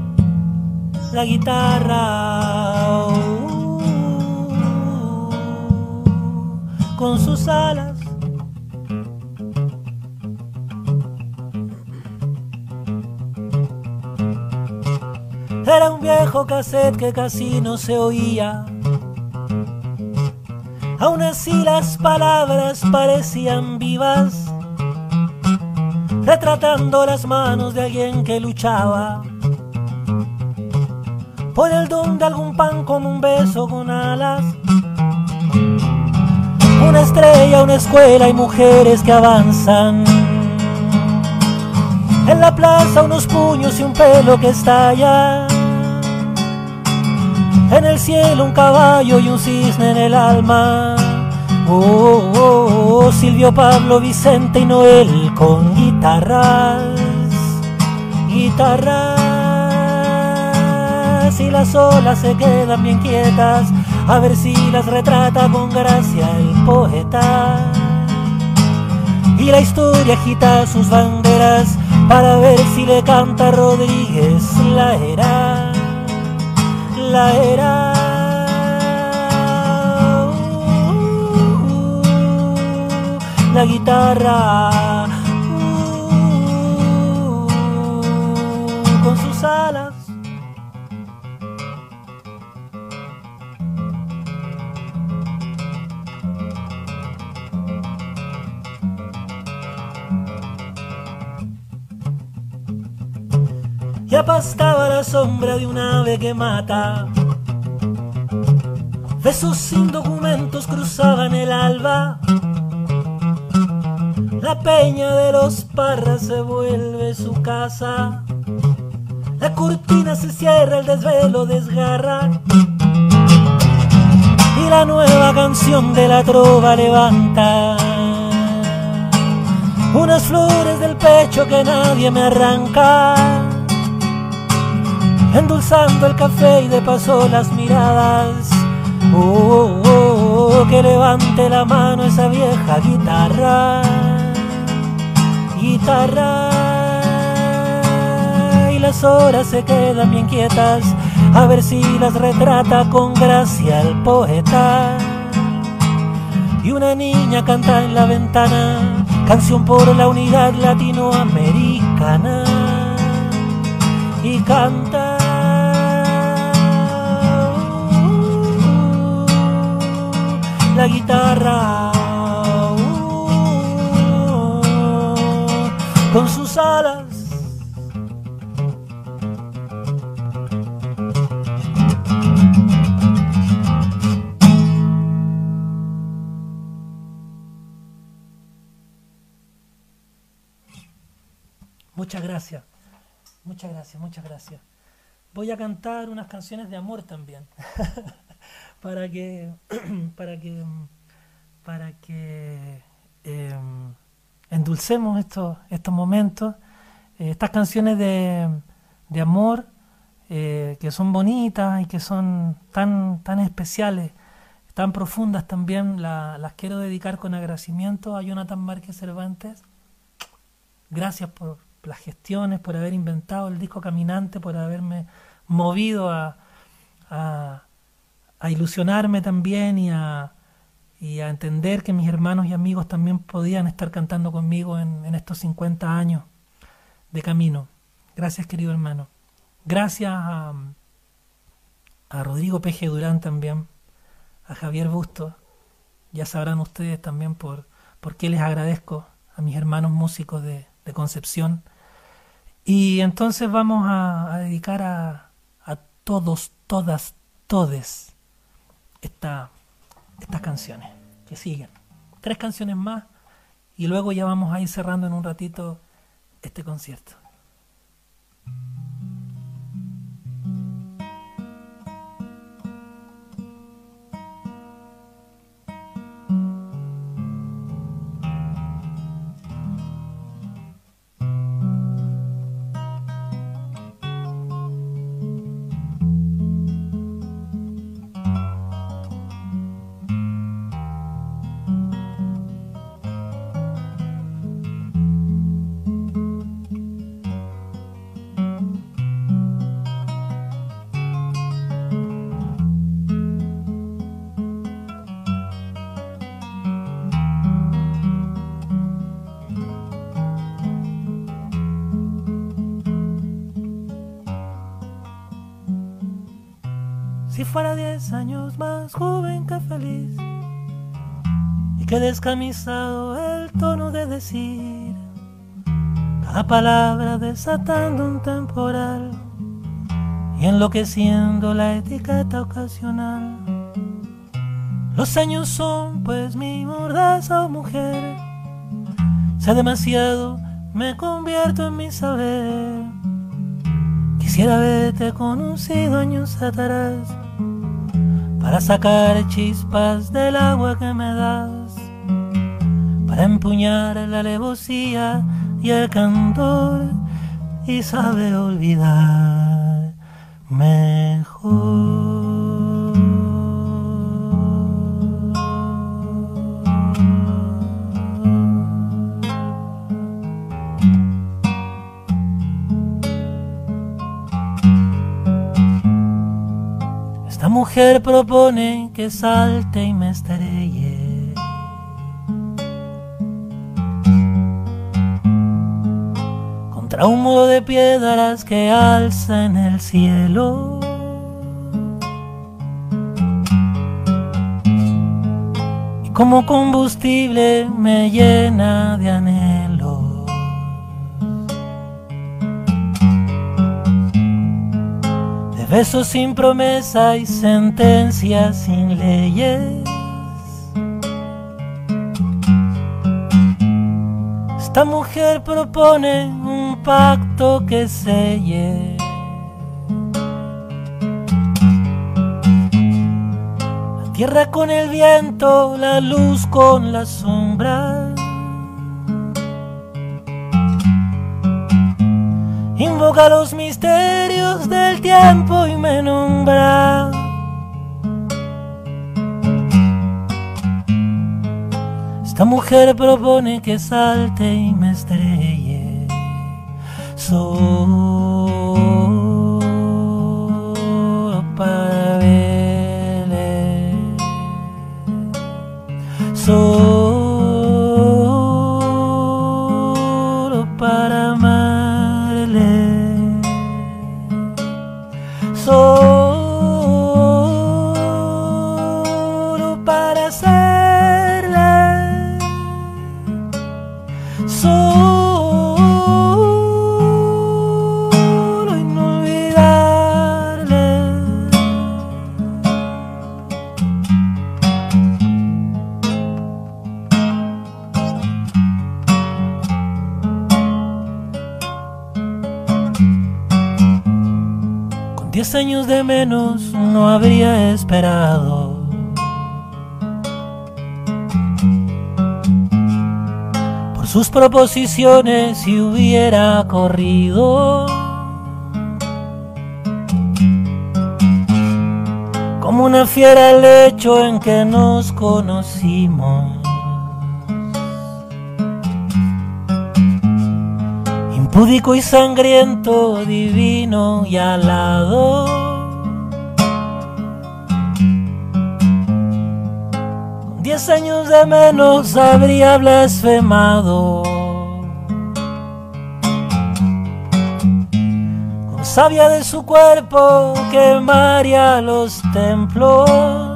[SPEAKER 1] La guitarra con sus alas. Era un viejo cassette que casi no se oía. Aún así las palabras parecían vivas, retratando las manos de alguien que luchaba por el don de algún pan con un beso con alas. Una estrella, una escuela y mujeres que avanzan. En la plaza unos puños y un pelo que estalla. En el cielo un caballo y un cisne en el alma. Oh, oh, oh, Silvio, Pablo, Vicente y Noel con guitarras, guitarras, y las olas se quedan bien quietas a ver si las retrata con gracia el poeta. Y la historia agita sus banderas para ver si le canta Rodríguez la era, la era. La guitarra con sus alas. Y apastaba la sombra de un ave que mata. Besos sin documentos cruzaban el alba. La peña de los Parras se vuelve su casa. La cortina se cierra, el desvelo desgarra. Y la nueva canción de la trova levanta unas flores del pecho que nadie me arranca, endulzando el café y de paso las miradas. Oh, oh, oh, que levante la mano esa vieja guitarra, guitarra, y las horas se quedan bien quietas a ver si las retrata con gracia el poeta. Y una niña canta en la ventana, canción por la unidad latinoamericana, y canta la guitarra con sus alas. Muchas gracias, muchas gracias, muchas gracias. Voy a cantar unas canciones de amor también. para que para que endulcemos estos momentos, estas canciones de amor, que son bonitas y que son tan especiales, tan profundas también. Las quiero dedicar con agradecimiento a Jonathan Márquez Cervantes. Gracias por las gestiones, por haber inventado el disco Caminante, por haberme movido a ilusionarme también y a entender que mis hermanos y amigos también podían estar cantando conmigo en estos 50 años de camino. Gracias, querido hermano. Gracias a Rodrigo P.G. Durán también, a Javier Bustos. Ya sabrán ustedes también por qué les agradezco a mis hermanos músicos de Concepción. Y entonces vamos a dedicar a todos, todas, todes estas canciones que siguen. 3 canciones más y luego ya vamos a ir cerrando en un ratito este concierto. si fuera 10 años más joven que feliz, y que descamisado el tono de decir cada palabra desatando un temporal y enloqueciendo la etiqueta ocasional. Los años son pues mi mordaza, oh mujer, sé demasiado, me convierto en mi saber. Quisiera haberte conocido años atrás para sacar chispas del agua que me das, para empuñar la alevosía y el candor y saber olvidar mejor. Esta mujer propone que salte y me estrelle, contra un muro de piedras que alza en el cielo, y como combustible me llena de anhelo. Besos sin promesa y sentencias sin leyes. Esta mujer propone un pacto que selle la tierra con el viento, la luz con la sombra. Invoca los misterios del tiempo y me nombra. Esta mujer propone que salte y me estrelle solo para verle, solo para amar, solo para serle, solo y no olvidarle. Con 10 años de menos no habría esperado por sus proposiciones y hubiera corrido como una fiera al lecho en que nos conocimos. Impúdico y sangriento, divino y alado, con 10 años de menos habría blasfemado, con savia de su cuerpo quemaría los templos,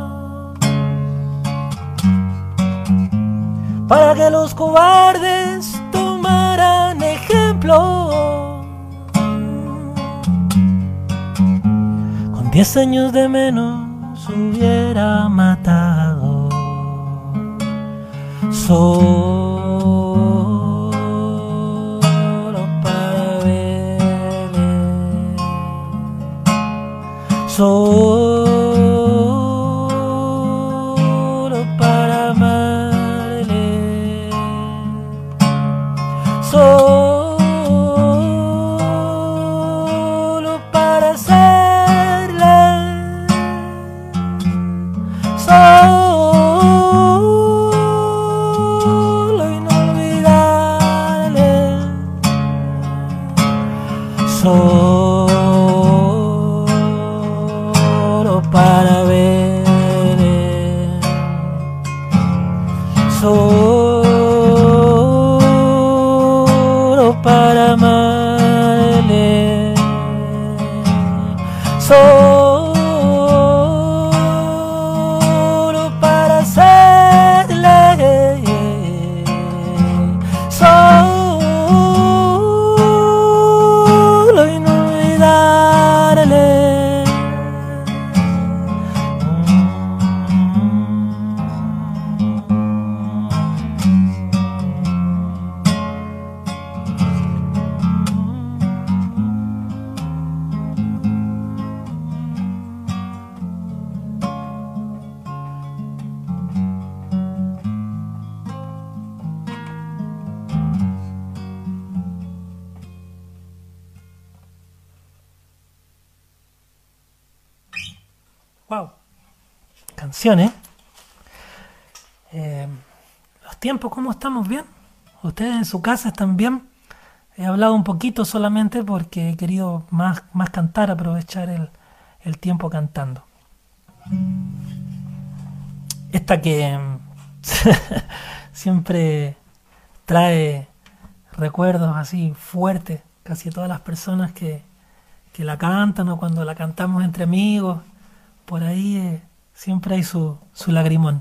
[SPEAKER 1] para que los cobardes tomaran ejemplo. Con 10 años de menos hubiera matado solo para verle, solo para amarle, solo para serle, solo y no olvidarle, solo para verle, solo para amarle, solo Wow, canciones. Los tiempos, ¿cómo estamos? ¿Bien? ¿Ustedes en su casa están bien? He hablado un poquito solamente porque he querido más cantar, aprovechar el tiempo cantando. Esta que siempre trae recuerdos así fuertes, casi todas las personas que la cantan o cuando la cantamos entre amigos, por ahí siempre hay su lagrimón.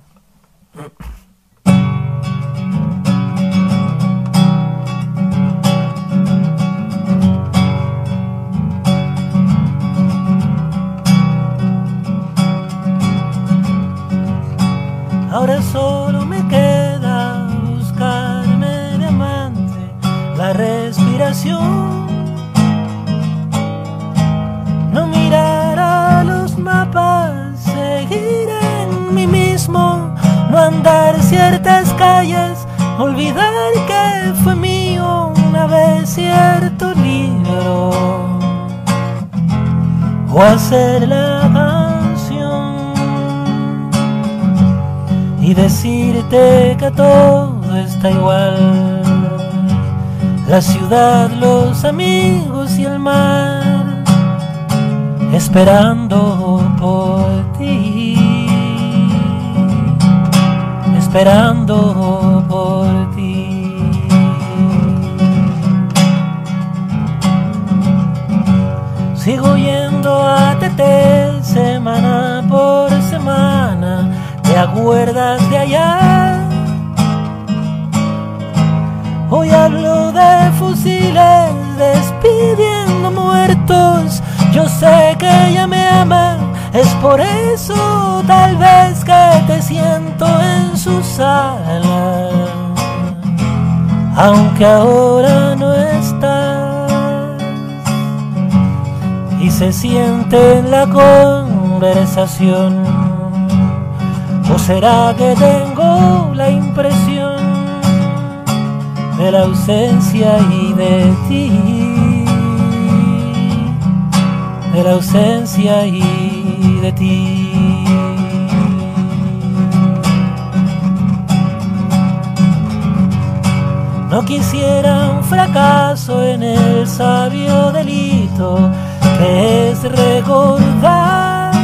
[SPEAKER 1] Ahora solo me queda buscarme diamante, la respiración. No mirar a los mapas, seguir en mí mismo, no andar ciertas calles, olvidar que fue mío una vez cierto libro, o hacer la canción y decirte que todo está igual, la ciudad, los amigos y el mar, esperando por ti, esperando por ti. Sigo yendo a TT semana por semana, ¿te acuerdas de allá? Hoy hablo de fusiles despidiendo muertos. Yo sé que ella me ama, es por eso tal vez que te siento en su sala, aunque ahora no estás, y se siente en la conversación. ¿O será que tengo la impresión de la ausencia y de ti? De la ausencia y de ti. No quisiera un fracaso en el sabio delito que es recordar,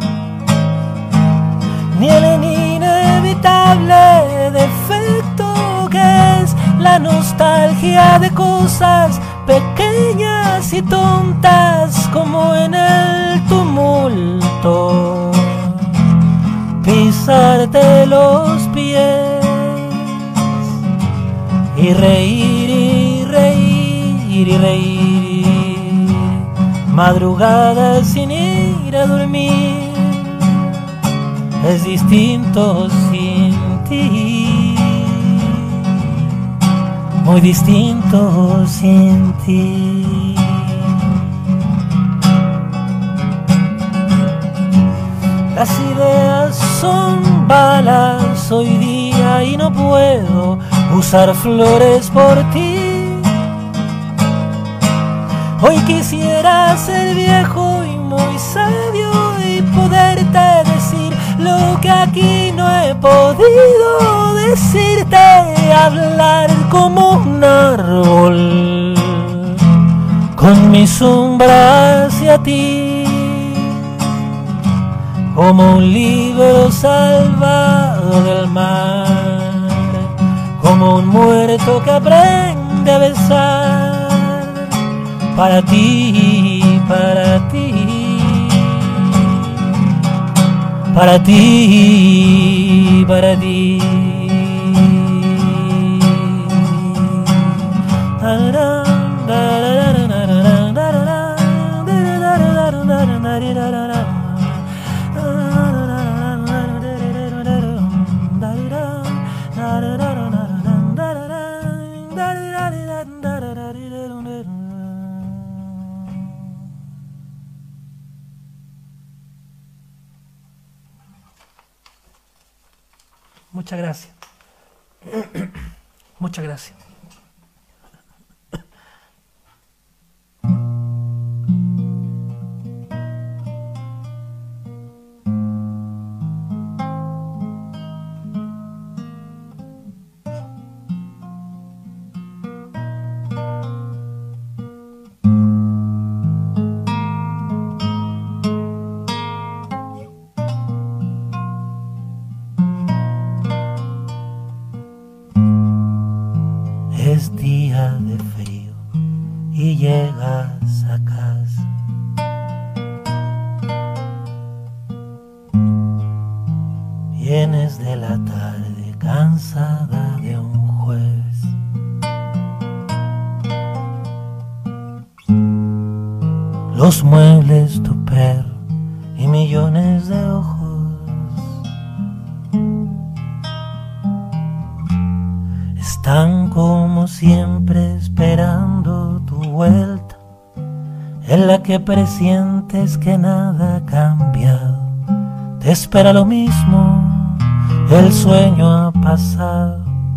[SPEAKER 1] ni el inevitable defecto que es la nostalgia de cosas pequeñas y tontas, como en el tumulto pisarte los pies y reír y reír y reír, madrugadas sin ir a dormir, es distinto sin ti, muy distinto sin ti. Las ideas son balas hoy día y no puedo usar flores por ti. Hoy quisiera ser viejo y muy sabio y poderte decir lo que aquí no he podido decirte, hablar como un árbol con mi sombra hacia ti, como un libro salvado del mar, como un muerto que aprende a besar, para ti, para ti, para ti, para ti. Muchas gracias. Muchas gracias. Vienes de la tarde cansada de un jueves. Los muebles, tu perro y millones de ojos están como siempre esperando tu vuelta, en la que presientes que nada ha cambiado. Te espera lo mismo, el sueño ha pasado.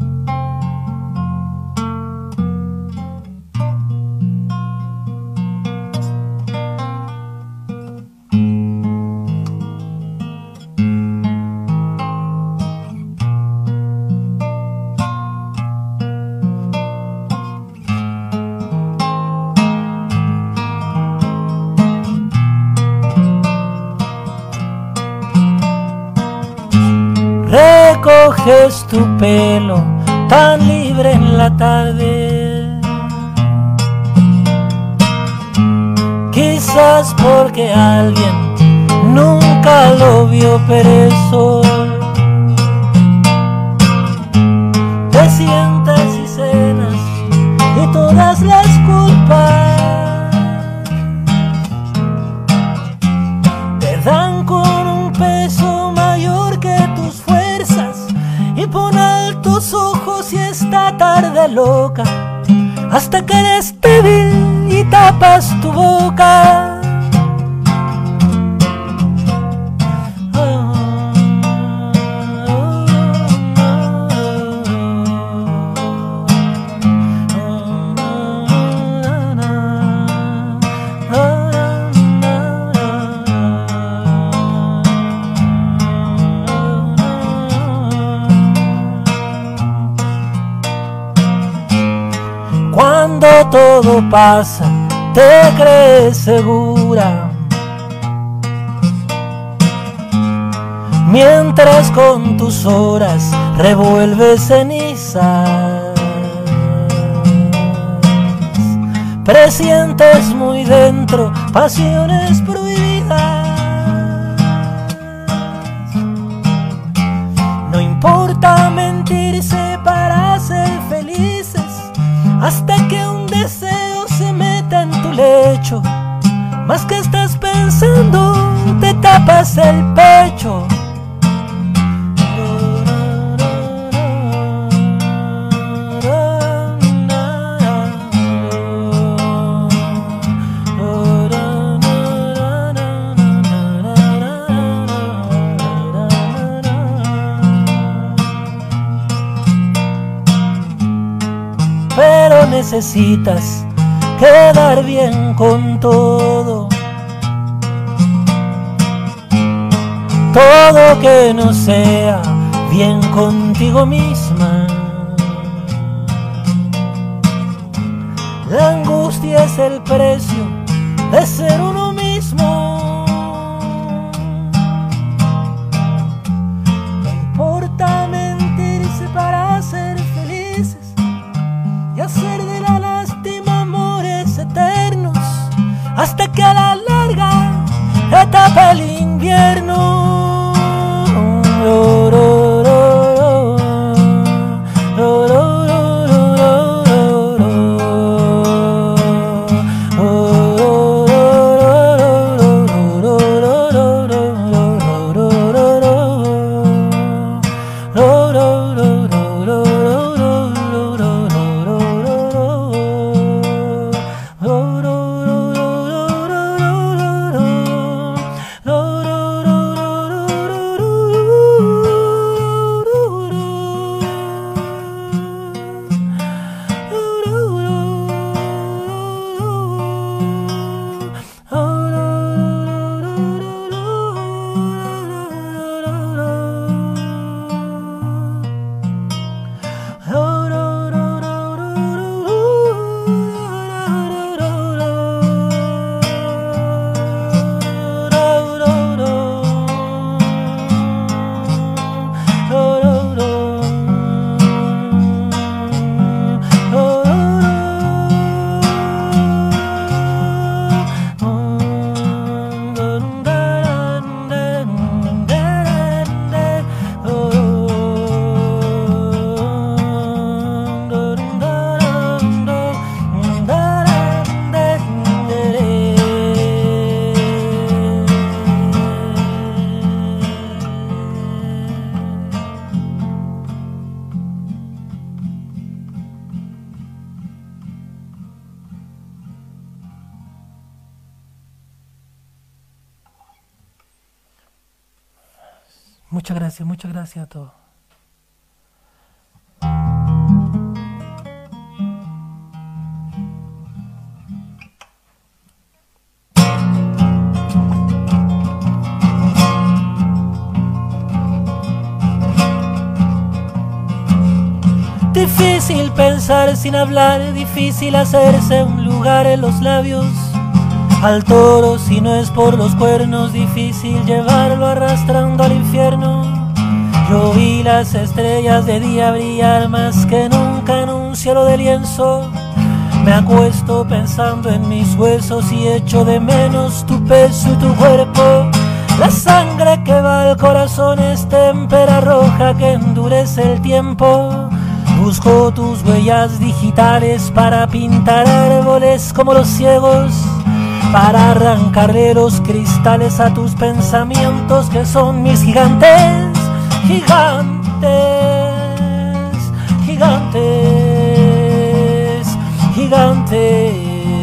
[SPEAKER 1] Recoges tu pelo tan libre en la tarde, quizás porque alguien nunca lo vio perezoso. Te sientas y cenas y todas las culpas te dan con un peso mayor que tus fuerzas, y pon altos ojos y esta tarde loca hasta que eres débil y tapas tu boca. Cuando todo pasa, te crees segura, mientras con tus horas revuelves cenizas. Presientes muy dentro pasiones prohibidas. No importa mentirse para ser felices, hasta que un deseo se meta en tu lecho. Más que estás pensando, te tapas el pecho. Pero necesitas quedar bien con todo, todo que no sea bien contigo misma. La angustia es el precio de ser uno mismo. No importa mentirse para ser felices y hacer de la lástima amores eternos, hasta que a la larga etapa el invierno. muchas gracias a todos. Difícil pensar sin hablar, difícil hacerse un lugar en los labios. Al toro si no es por los cuernos, difícil llevarlo arrastrando al infierno. Yo vi las estrellas de día brillar más que nunca en un cielo de lienzo. Me acuesto pensando en mis huesos y echo de menos tu peso y tu cuerpo. La sangre que va al corazón es témpera roja que endurece el tiempo. Busco tus huellas digitales para pintar árboles como los ciegos, para arrancarle los cristales a tus pensamientos que son mis gigantes, gigantes, gigantes, gigantes.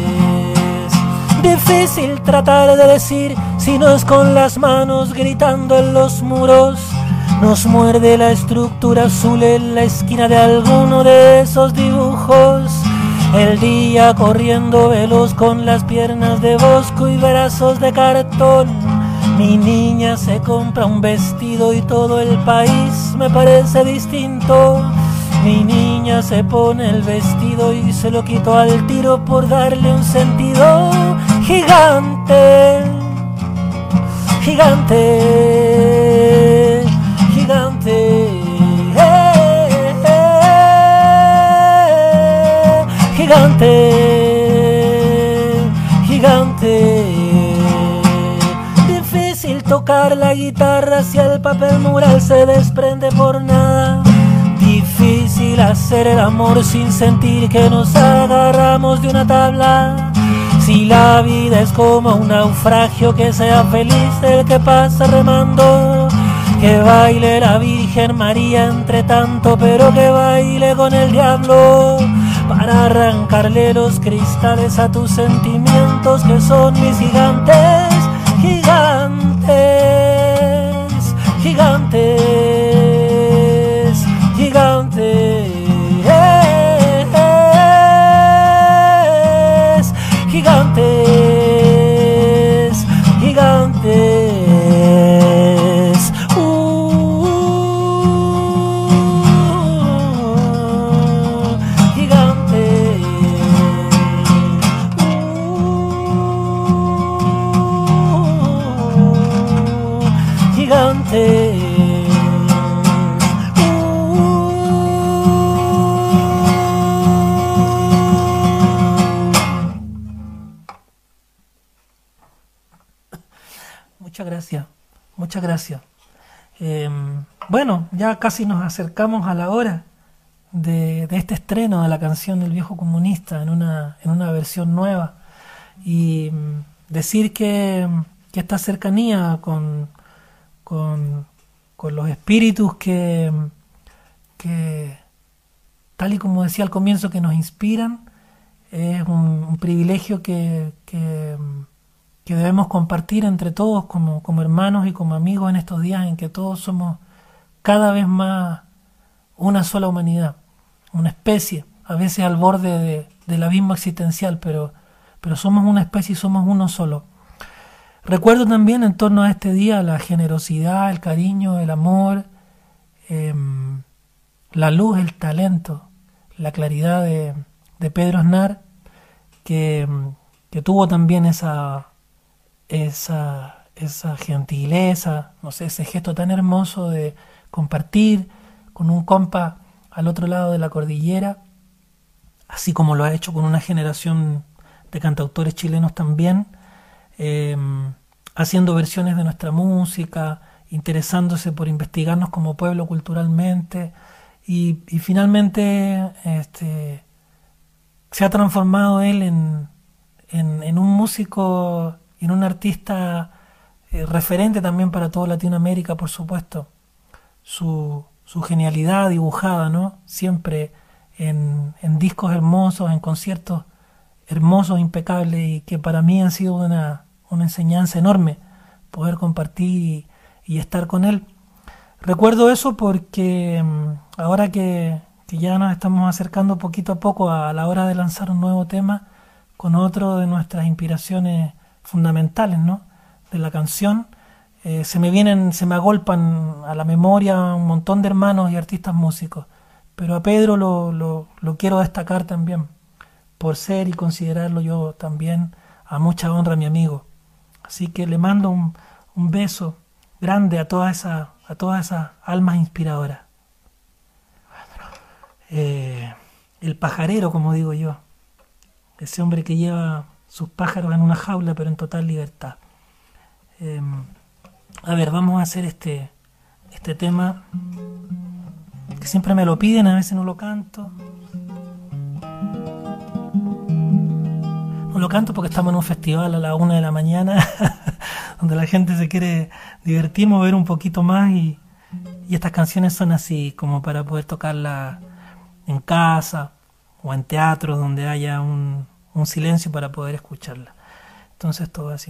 [SPEAKER 1] Difícil tratar de decir si no es con las manos gritando en los muros. Nos muerde la estructura azul en la esquina de alguno de esos dibujos. El día corriendo veloz con las piernas de bosco y brazos de cartón. Mi niña se compra un vestido y todo el país me parece distinto. Mi niña se pone el vestido y se lo quito al tiro por darle un sentido. Gigante, gigante, gigante, gigante, gigante. Difícil tocar la guitarra si el papel mural se desprende por nada. Difícil hacer el amor sin sentir que nos agarramos de una tabla. Si la vida es como un naufragio, que sea feliz el que pasa remando. Que baile la Virgen María entre tanto, pero que baile con el diablo, para arrancarle los cristales a tus sentimientos que son mis gigantes, gigantes, gigantes, gigantes, gigantes, gigantes. Muchas gracias, muchas gracias. Bueno, ya casi nos acercamos a la hora de este estreno de la canción del Viejo Comunista en una versión nueva. Y decir que esta cercanía con los espíritus que tal y como decía al comienzo, que nos inspiran, es un privilegio que debemos compartir entre todos como hermanos y como amigos en estos días en que todos somos cada vez más una sola humanidad, una especie, a veces al borde del abismo existencial, pero somos una especie y somos uno solo. Recuerdo también en torno a este día la generosidad, el cariño, el amor, la luz, el talento, la claridad de Pedro Aznar, que tuvo también esa gentileza, no sé, ese gesto tan hermoso de compartir con un compa al otro lado de la cordillera, así como lo ha hecho con una generación de cantautores chilenos también, haciendo versiones de nuestra música, interesándose por investigarnos como pueblo culturalmente, y finalmente se ha transformado él en un músico, en un artista referente también para toda Latinoamérica, por supuesto. Su genialidad dibujada, ¿no? Siempre en discos hermosos, en conciertos hermosos, impecables, y que para mí han sido una enseñanza enorme poder compartir y estar con él. Recuerdo eso porque ahora que ya nos estamos acercando poquito a poco a la hora de lanzar un nuevo tema con otro de nuestras inspiraciones fundamentales, ¿no? De la canción, se me agolpan a la memoria un montón de hermanos y artistas músicos, pero a Pedro lo quiero destacar también, por ser y considerarlo yo también a mucha honra a mi amigo. Así que le mando un beso grande a todas esas almas inspiradoras. El pajarero, como digo yo, ese hombre que lleva sus pájaros en una jaula pero en total libertad. A ver, vamos a hacer este tema que siempre me lo piden, a veces no lo canto. No lo canto porque estamos en un festival a la 1 de la mañana donde la gente se quiere divertir, mover un poquito más y estas canciones son así como para poder tocarlas en casa o en teatros donde haya un silencio para poder escucharla. Entonces todo así.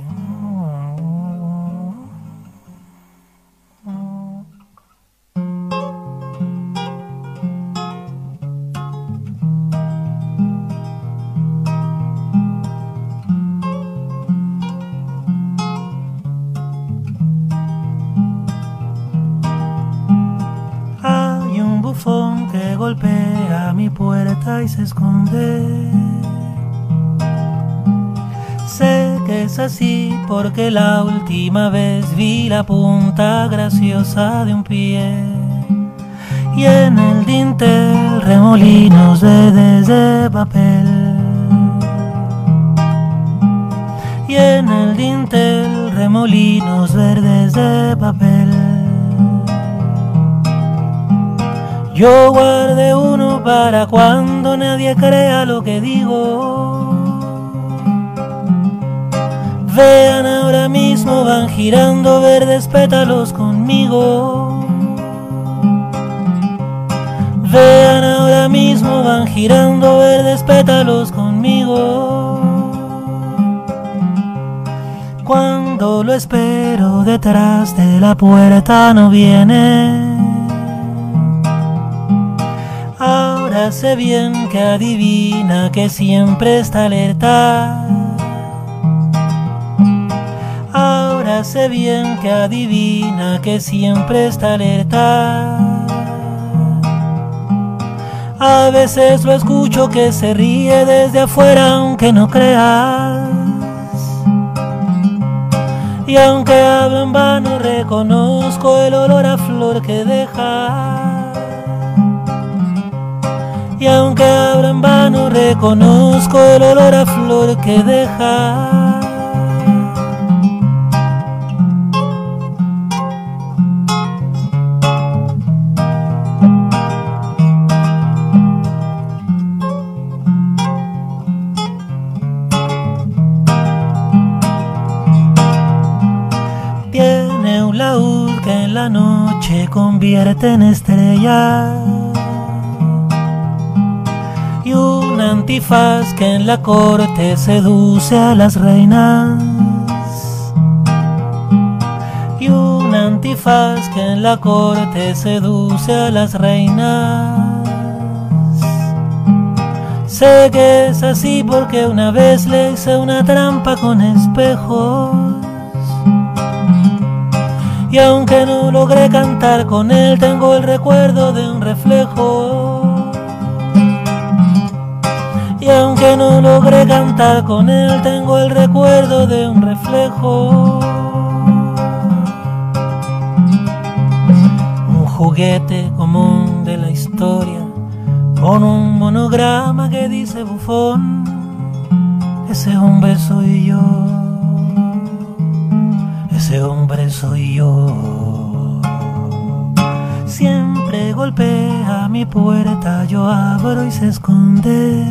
[SPEAKER 1] Hay un bufón que golpea mi puerta y se esconde. Sé que es así porque la última vez vi la punta graciosa de un pie y en el dintel remolinos verdes de papel. Y en el dintel remolinos verdes de papel. Yo guardé uno para cuando nadie crea lo que digo. Vean ahora mismo, van girando verdes pétalos conmigo. Vean ahora mismo, van girando verdes pétalos conmigo. Cuando lo espero detrás de la puerta no viene. Ahora sé bien que adivina que siempre está alerta. Ahora sé bien que adivina que siempre está alerta. A veces lo escucho que se ríe desde afuera aunque no creas. Y aunque hablo en vano reconozco el olor a flor que deja. Y aunque hablo en vano reconozco el olor a flor que deja. Tiene un laúd que en la noche convierte en estrella. Y un antifaz que en la corte seduce a las reinas. Y un antifaz que en la corte seduce a las reinas. Sé que es así porque una vez le hice una trampa con espejos. Y aunque no logré cantar con él, tengo el recuerdo de un reflejo. Y aunque no logré cantar con él, tengo el recuerdo de un reflejo. Un juguete común de la historia, con un monograma que dice bufón. Ese hombre soy yo. Ese hombre soy yo. Siempre golpea mi puerta, yo abro y se esconde.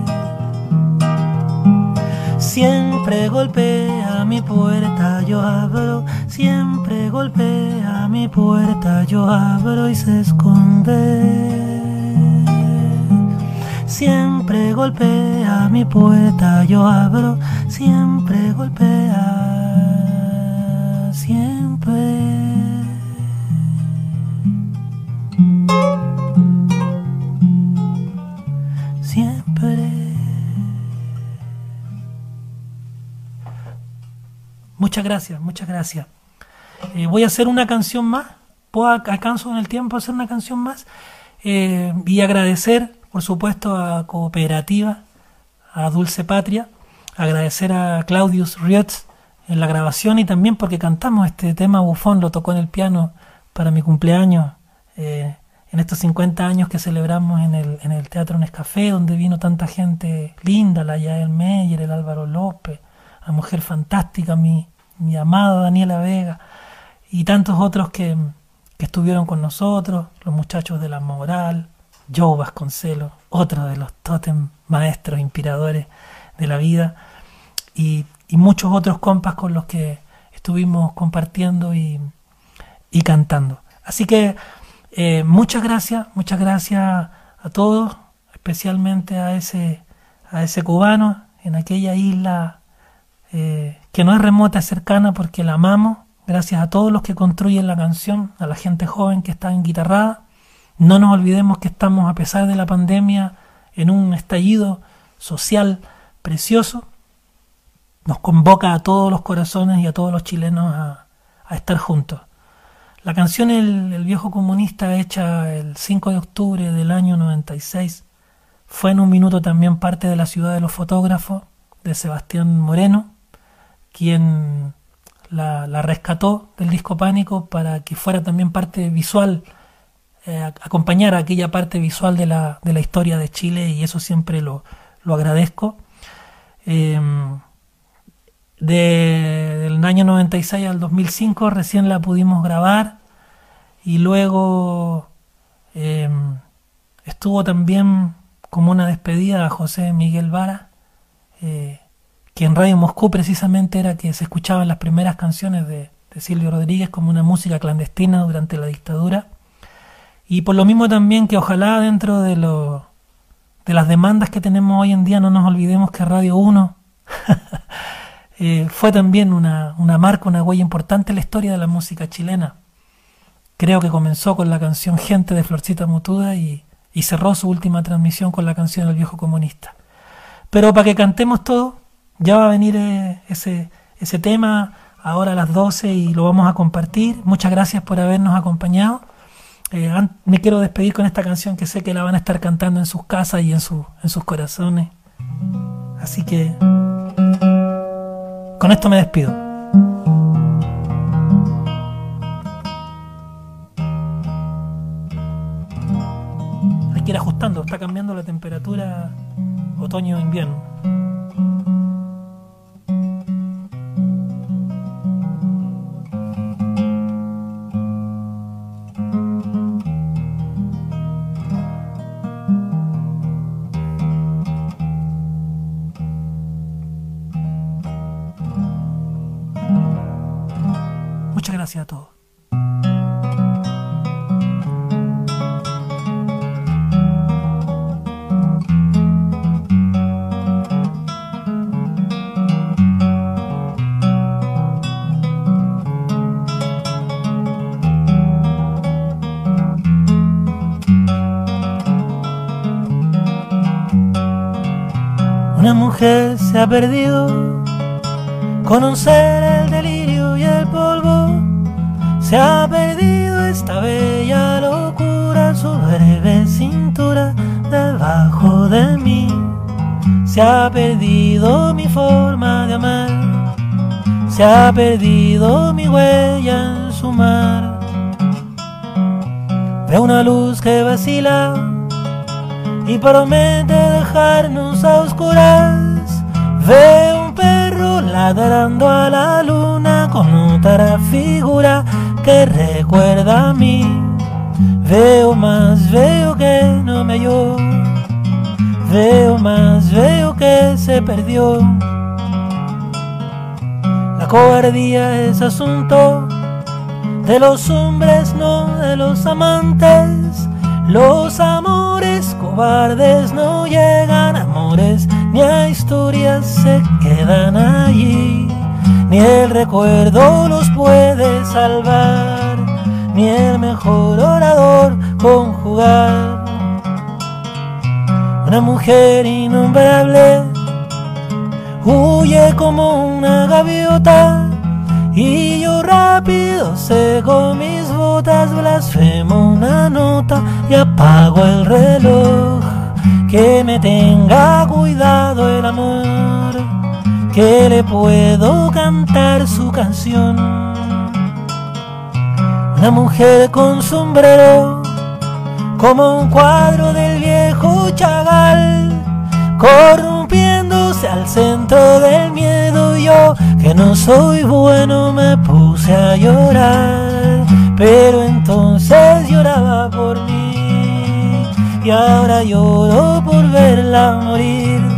[SPEAKER 1] Siempre golpea mi puerta, yo abro. Siempre golpea mi puerta, yo abro y se esconde. Siempre golpea mi puerta, yo abro. Siempre golpea. Siempre. Muchas gracias, muchas gracias. Voy a hacer una canción más. ¿Alcanzo en el tiempo a hacer una canción más? Y agradecer, por supuesto, a Cooperativa, a Dulce Patria, agradecer a Claudius Rietz en la grabación y también porque cantamos este tema Bufón, lo tocó en el piano para mi cumpleaños, en estos 50 años que celebramos en el Teatro Nescafé, donde vino tanta gente linda, la Yael Meyer, el Álvaro López, la mujer fantástica, mi amada Daniela Vega, y tantos otros que estuvieron con nosotros, los muchachos de La Moral, Joe Vasconcelos, otro de los tótem maestros inspiradores de la vida, y muchos otros compas con los que estuvimos compartiendo y cantando. Así que muchas gracias a todos, especialmente a ese cubano en aquella isla que no es remota, es cercana porque la amamos. Gracias a todos los que construyen la canción, a la gente joven que está enguitarrada. No nos olvidemos que estamos, a pesar de la pandemia, en un estallido social precioso. Nos convoca a todos los corazones y a todos los chilenos a estar juntos. La canción El Viejo Comunista, hecha el 5 de octubre del año 96, fue en un minuto también parte de La Ciudad de los Fotógrafos, de Sebastián Moreno, quien la rescató del disco Pánico para que fuera también parte visual, acompañar a aquella parte visual de la historia de Chile, y eso siempre lo agradezco. Del año 96 al 2005 recién la pudimos grabar, y luego estuvo también como una despedida a José Miguel Vara, que en Radio Moscú precisamente era que se escuchaban las primeras canciones de Silvio Rodríguez como una música clandestina durante la dictadura. Y por lo mismo también que ojalá dentro de las demandas que tenemos hoy en día no nos olvidemos que Radio 1 fue también una marca, una huella importante en la historia de la música chilena. Creo que comenzó con la canción Gente de Florcita Mutuda y cerró su última transmisión con la canción El Viejo Comunista. Pero para que cantemos todo, ya va a venir ese tema ahora a las 12 y lo vamos a compartir. Muchas gracias por habernos acompañado. Me quiero despedir con esta canción que sé que la van a estar cantando en sus casas y en sus corazones. Así que con esto me despido. Hay que ir ajustando, está cambiando la temperatura otoño-invierno. Muchas gracias a todos. Una mujer se ha perdido, conocer el delirio y el polvo. Se ha perdido esta bella locura, su breve cintura debajo de mí. Se ha perdido mi forma de amar, se ha perdido mi huella en su mar. Veo una luz que vacila y promete dejarnos a oscuras. Veo un perro ladrando a la luna con otra figura que recuerda a mí. Veo más, veo que no me halló. Veo más, veo que se perdió. La cobardía es asunto de los hombres, no de los amantes. Los amores cobardes no llegan a amores, ni a historias se quedan allí. Ni el recuerdo los puede salvar, ni el mejor orador conjugar. Una mujer innombrable huye como una gaviota Y yo rápido seco mis botas, blasfemo una nota y apago el reloj. Que me tenga cuidado el amor, que le puedo cantar su canción. Una mujer con sombrero, como un cuadro del viejo Chagall, corrompiéndose al centro del miedo. Yo, que no soy bueno, me puse a llorar, pero entonces lloraba por mí, y ahora lloro por verla morir.